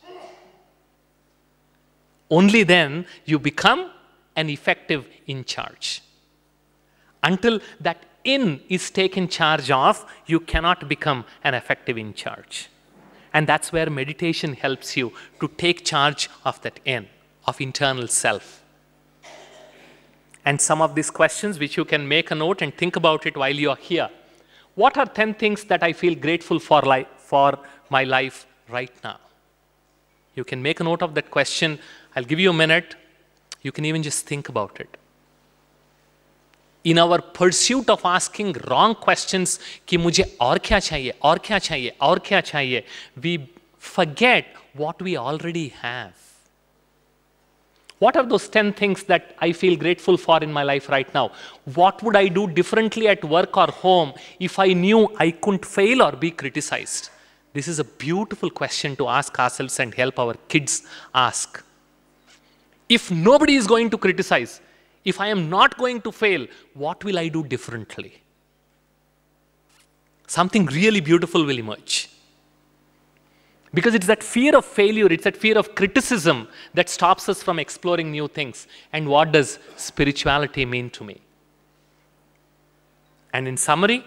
Only then you become an effective in charge. Until that in is taken charge of, you cannot become an effective in charge. And that's where meditation helps you to take charge of that in, of internal self. And some of these questions which you can make a note and think about it while you are here. What are ten things that I feel grateful for, li- for my life right now? You can make a note of that question. I'll give you a minute. You can even just think about it. In our pursuit of asking wrong questions, कि मुझे और क्या चाहिए, और क्या चाहिए, और क्या चाहिए, we forget what we already have. What are those ten things that I feel grateful for in my life right now? What would I do differently at work or home if I knew I couldn't fail or be criticized? This is a beautiful question to ask ourselves and help our kids ask. If nobody is going to criticize, if I am not going to fail, what will I do differently? Something really beautiful will emerge. Because it's that fear of failure, it's that fear of criticism that stops us from exploring new things. And what does spirituality mean to me? And in summary,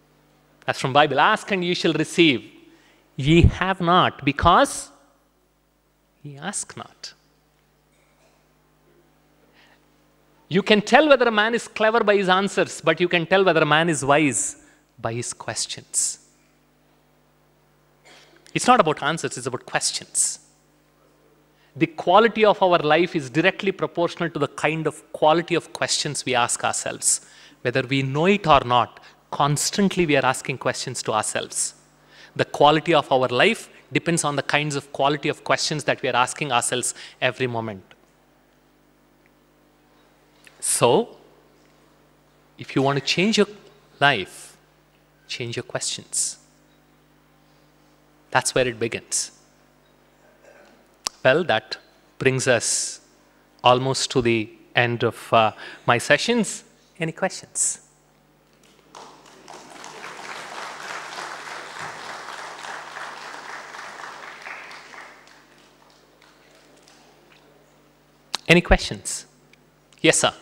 as from Bible, ask and ye shall receive. Ye have not because Ye ask not. You can tell whether a man is clever by his answers, but you can tell whether a man is wise by his questions. It's not about answers, it's about questions. The quality of our life is directly proportional to the kind of quality of questions we ask ourselves. Whether we know it or not, constantly we are asking questions to ourselves. The quality of our life depends on the kinds of quality of questions that we are asking ourselves every moment. So, if you want to change your life, change your questions. That's where it begins. Well, that brings us almost to the end of uh, my sessions. Any questions? Any questions? Yes, sir.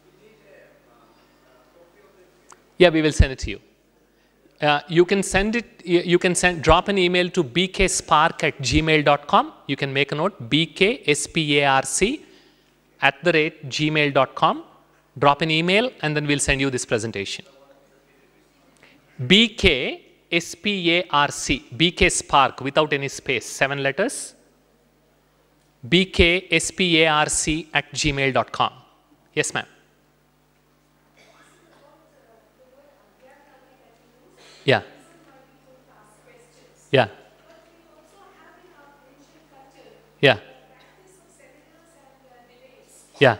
Yeah, we will send it to you. Uh, you can send it, you can send, drop an email to b k spark at gmail dot com. You can make a note, b k sparc at the rate gmail dot com. Drop an email and then we'll send you this presentation. b k sparc, b k spark without any space, seven letters. b k sparc at gmail dot com. Yes, ma'am. Yeah. Yeah. Yeah. Yeah.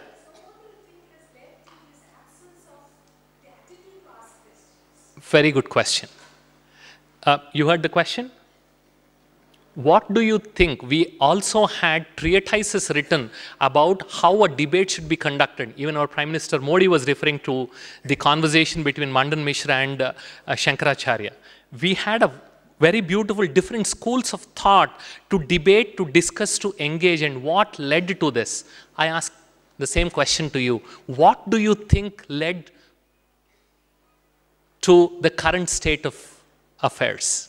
Very good question. Uh, you heard the question? What do you think? We also had treatises written about how a debate should be conducted. Even our Prime Minister Modi was referring to the conversation between Mandan Mishra and uh, uh, Shankaracharya. We had a very beautiful different schools of thought to debate, to discuss, to engage, and what led to this? I ask the same question to you. What do you think led to the current state of affairs?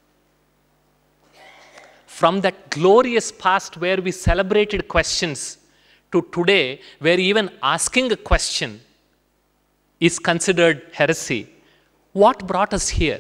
From that glorious past where we celebrated questions to today where even asking a question is considered heresy, what brought us here?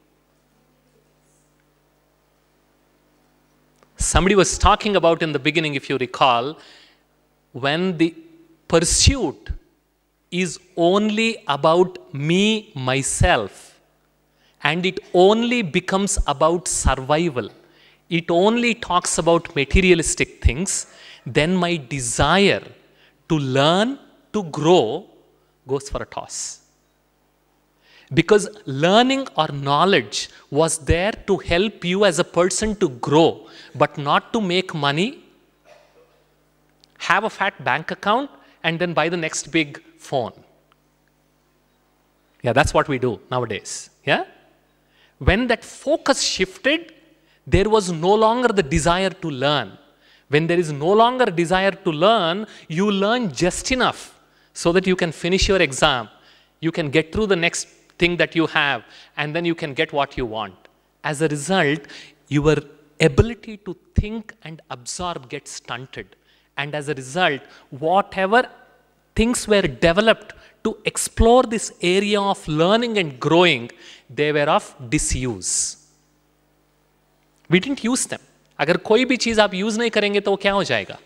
Somebody was talking about in the beginning, if you recall, when the pursuit is only about me, myself, and it only becomes about survival. It only talks about materialistic things, then my desire to learn, to grow, goes for a toss. Because learning or knowledge was there to help you as a person to grow, but not to make money, have a fat bank account, and then buy the next big phone. Yeah, that's what we do nowadays. Yeah? When that focus shifted, there was no longer the desire to learn. When there is no longer desire to learn, you learn just enough so that you can finish your exam, you can get through the next thing that you have, and then you can get what you want. As a result, your ability to think and absorb gets stunted. And as a result, whatever things were developed to explore this area of learning and growing, they were of disuse. We didn't use them. अगर कोई भी चीज आप use नहीं करेंगे तो क्या हो जाएगा?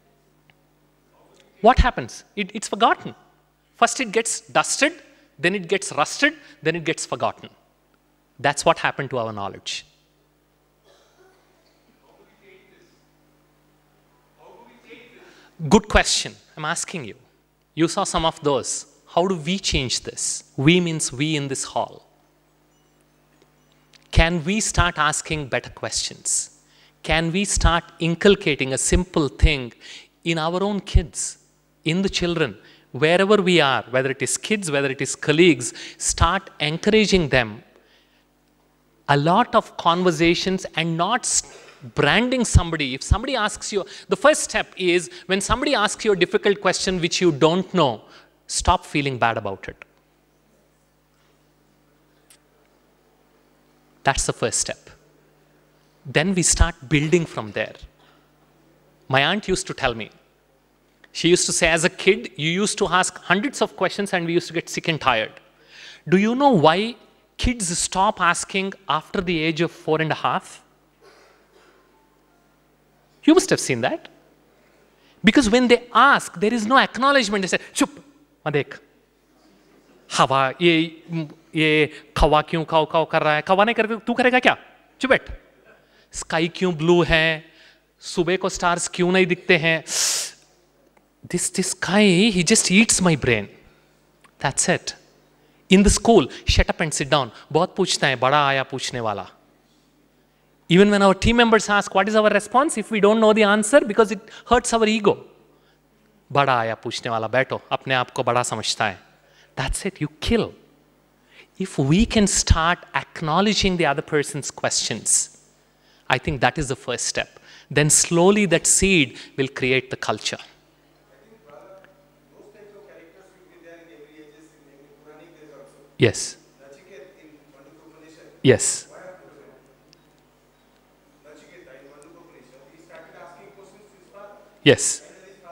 What happens? It, it's forgotten. First it gets dusted, then it gets rusted, then it gets forgotten. That's what happened to our knowledge. Good question. I'm asking you. You saw some of those. How do we change this? We means we in this hall. Can we start asking better questions? Can we start inculcating a simple thing in our own kids, in the children, wherever we are, whether it is kids, whether it is colleagues, start encouraging them. A lot of conversations and not branding somebody. If somebody asks you, the first step is when somebody asks you a difficult question which you don't know, stop feeling bad about it. That's the first step. Then we start building from there. My aunt used to tell me, she used to say, as a kid, you used to ask hundreds of questions and we used to get sick and tired. Do you know why kids stop asking after the age of four and a half? You must have seen that. Because when they ask, there is no acknowledgement. They say, chup, madek. Hawa, ye, ye, kawa kyun kao kao kar raha hai? Kawa nahi karega, tu karega kya? Chup बैठ. Sky kyun blue hai? Subah ko stars kyun nahi dikhte hain? This, this guy, he just eats my brain. That's it. In the school, shut up and sit down. बहुत पूछता है, बड़ा आया पूछने वाला. Even when our team members ask, what is our response? If we don't know the answer, because it hurts our ego. बड़ा आया पूछने वाला, बैठो, अपने आप को बड़ा समझता है. That's it, you kill. If we can start acknowledging the other person's questions, I think that is the first step. Then slowly that seed will create the culture. Yes. Yes. Yes.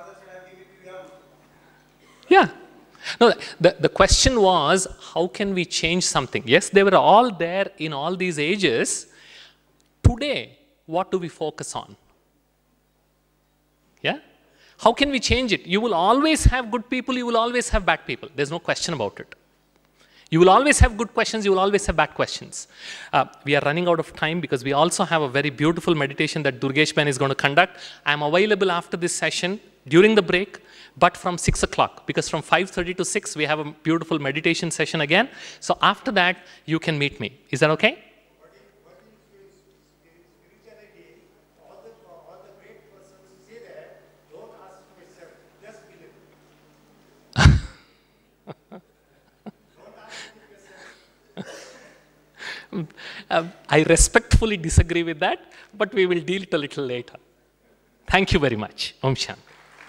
Yeah. No, the, the question was, how can we change something? Yes, they were all there in all these ages. Today, what do we focus on? Yeah? How can we change it? You will always have good people, you will always have bad people. There's no question about it. You will always have good questions, you will always have bad questions. Uh, we are running out of time because we also have a very beautiful meditation that Durgesh Ben is going to conduct. I am available after this session during the break, but from six o'clock, because from five thirty to six we have a beautiful meditation session again. So after that, you can meet me. Is that okay? Uh, I respectfully disagree with that, but we will deal it a little later. Thank you very much. Om Shanti.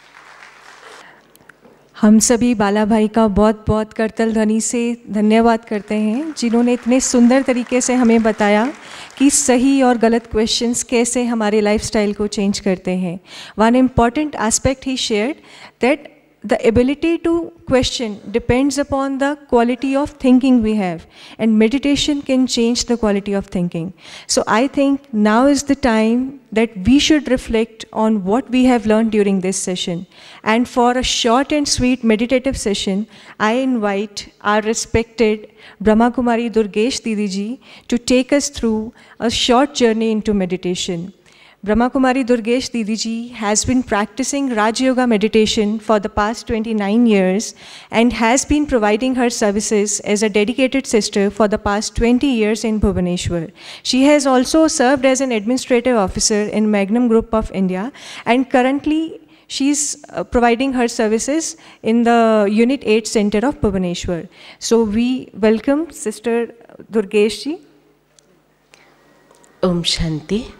हम सभी बाला भाई का बहुत बहुत करतल ध्वनि से धन्यवाद करते हैं, जिन्होंने इतने सुंदर तरीके से हमें बताया कि सही और गलत क्वेश्चंस कैसे हमारे लाइफस्टाइल को चेंज करते हैं. One important aspect he shared that the ability to question depends upon the quality of thinking we have, and meditation can change the quality of thinking. So I think now is the time that we should reflect on what we have learned during this session. And for a short and sweet meditative session, I invite our respected Brahma Kumari Durgesh Didi ji to take us through a short journey into meditation. Brahma Kumari Durgesh Didi ji has been practicing Raj Yoga meditation for the past twenty-nine years and has been providing her services as a dedicated sister for the past twenty years in Bhubaneswar. She has also served as an administrative officer in Magnum Group of India, and currently she's uh, providing her services in the Unit eight Center of Bhubaneswar. So we welcome Sister Durgesh ji. Om Shanti.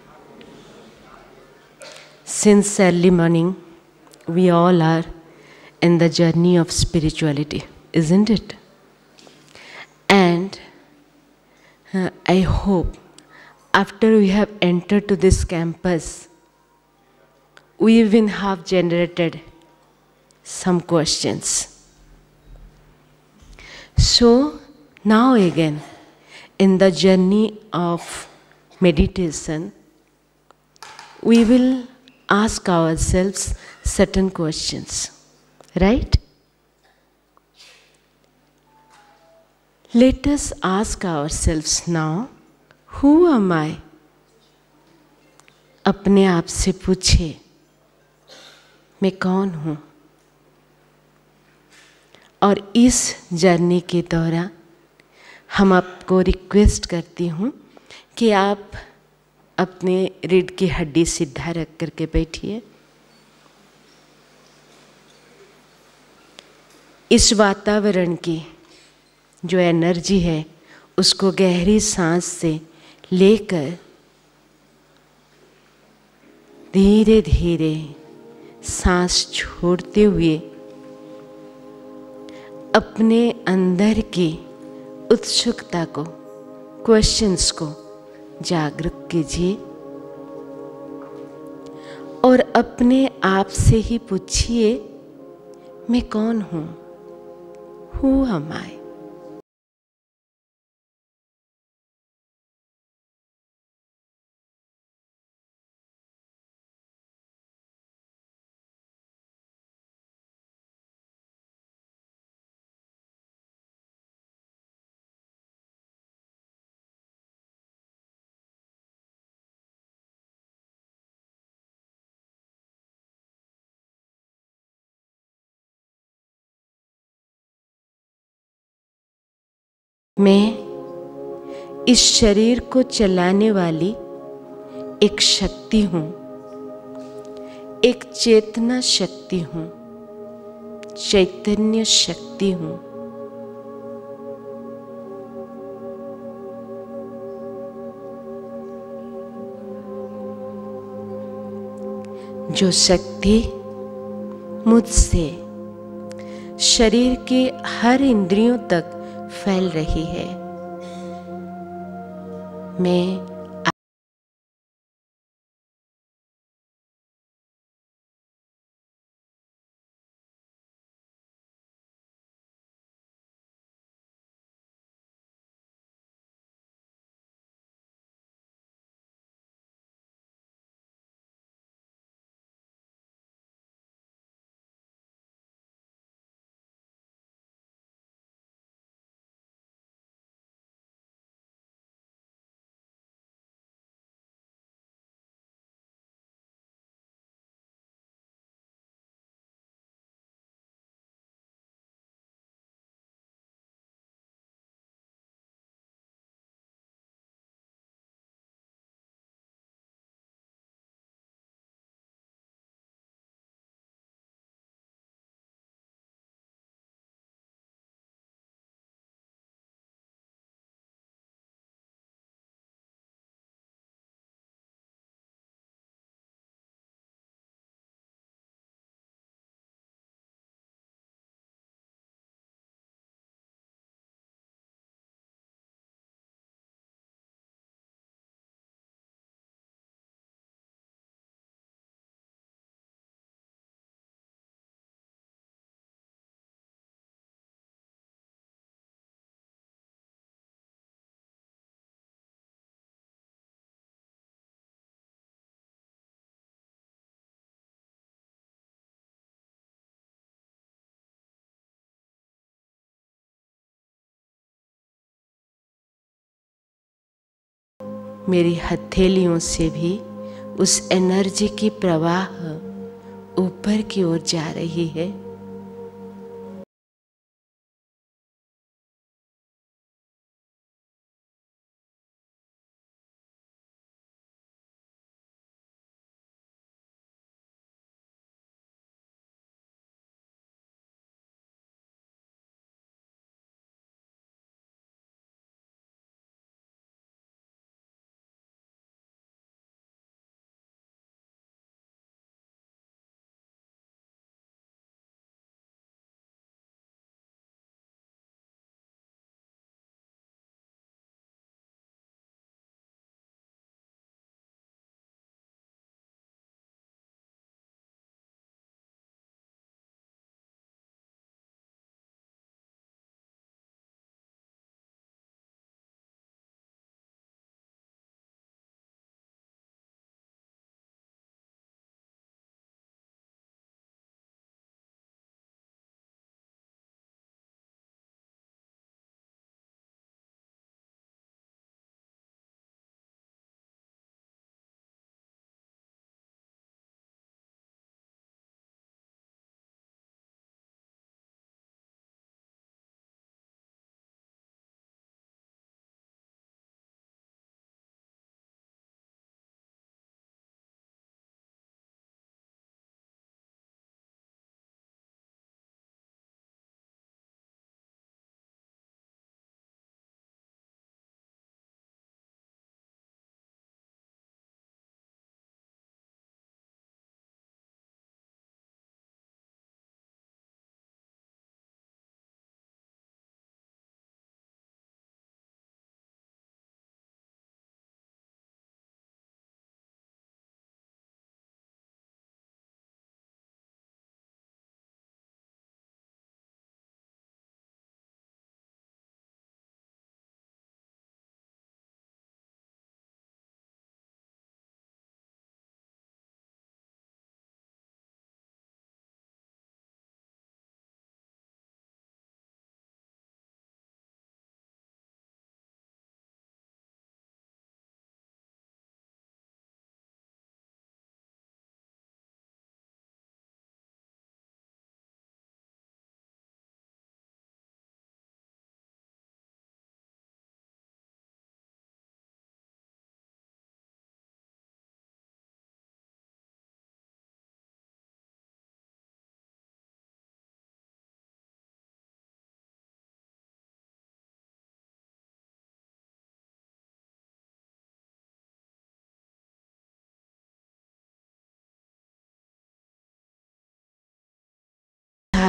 Since early morning, we all are in the journey of spirituality, isn't it? And uh, I hope after we have entered to this campus, we even have generated some questions. So now again, in the journey of meditation, we will ask ourselves certain questions, right? Let us ask ourselves now, who am I? अपने आप से पूछे, मैं कौन हूँ? और इस journey के दौरान हम आपको रिक्वेस्ट करती हूँ कि आप अपने रीढ़ की हड्डी सीधा रख करके बैठिए. इस वातावरण की जो एनर्जी है उसको गहरी सांस से लेकर धीरे धीरे सांस छोड़ते हुए अपने अंदर की उत्सुकता को, क्वेश्चंस को जागृत कीजिए और अपने आप से ही पूछिए, मैं कौन हूँ? Who am I? मैं इस शरीर को चलाने वाली एक शक्ति हूँ, एक चेतना शक्ति हूँ, चैतन्य शक्ति हूँ। जो शक्ति मुझसे शरीर के हर इंद्रियों तक फैल रही है। मैं मेरी हथेलियों से भी उस एनर्जी की प्रवाह ऊपर की ओर जा रही है।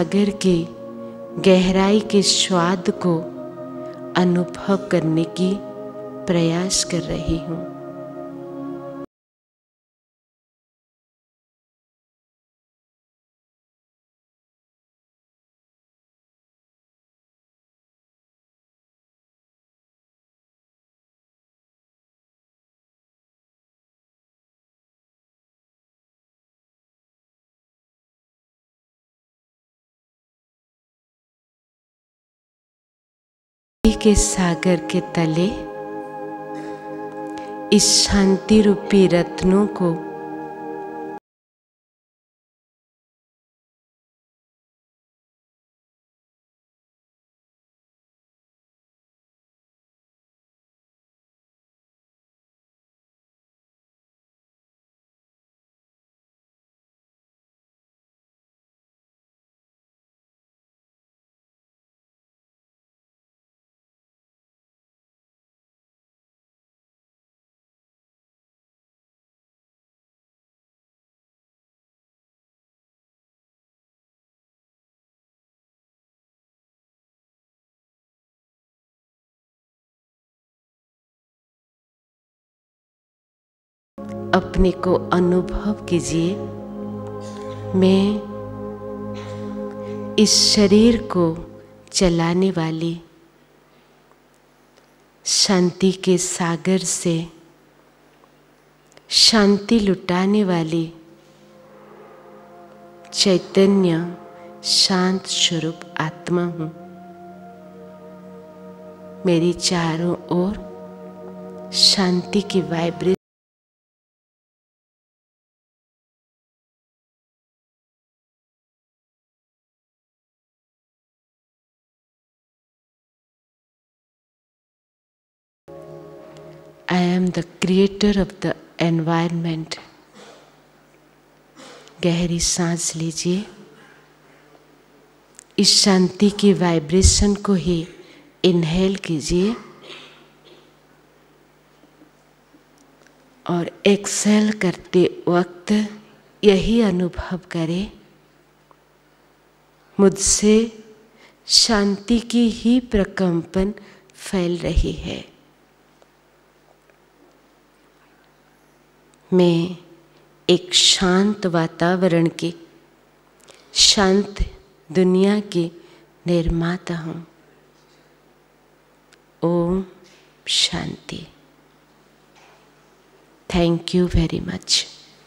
सागर के गहराई के स्वाद को अनुभव करने की प्रयास कर रही हूँ। के सागर के तले इस शांति रूपी रत्नों को अपने को अनुभव कीजिए। मैं इस शरीर को चलाने वाली शांति के सागर से शांति लुटाने वाली चैतन्य शांत स्वरूप आत्मा हूँ। मेरी चारों ओर शांति की vibration I am the creator of the environment. गहरी सांस लीजिए। इस शांति की वाइब्रेशन को ही इनहेल कीजिए और एक्सहेल करते वक्त यही अनुभव करें, मुझसे शांति की ही प्रकंपन फैल रही है। मैं एक शांत वातावरण की, शांत दुनिया की निर्माता हूँ। Om Shanti. Thank you very much.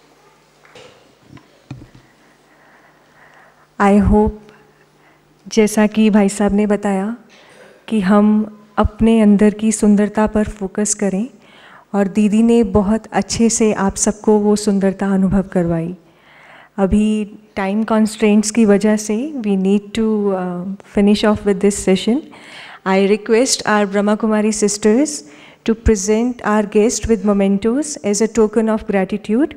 I hope, जैसा कि भाई साहब ने बताया, कि हम अपने अंदर की सुंदरता पर फोकस करें, और दीदी ने बहुत अच्छे से आप सबको वो सुंदरता अनुभव करवाई। अभी टाइम कॉन्स्ट्रेंट्स की वजह से we need to finish off with this session. I request our Brahma Kumari sisters to present our guest with mementos as a token of gratitude.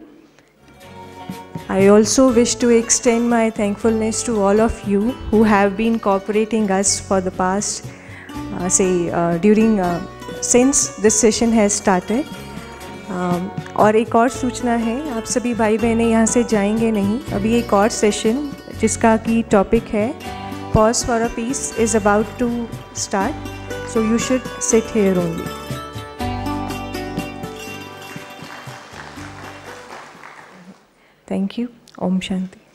I also wish to extend my thankfulness to all of you who have been cooperating us for the past, uh, say, uh, during uh, since this session has started. um, और एक और सूचना है, आप सभी भाई बहनें यहाँ से जाएंगे नहीं। अभी एक और सेशन जिसका कि टॉपिक है pause for a peace is about to start, so you should sit here only. Thank you. Om Shanti.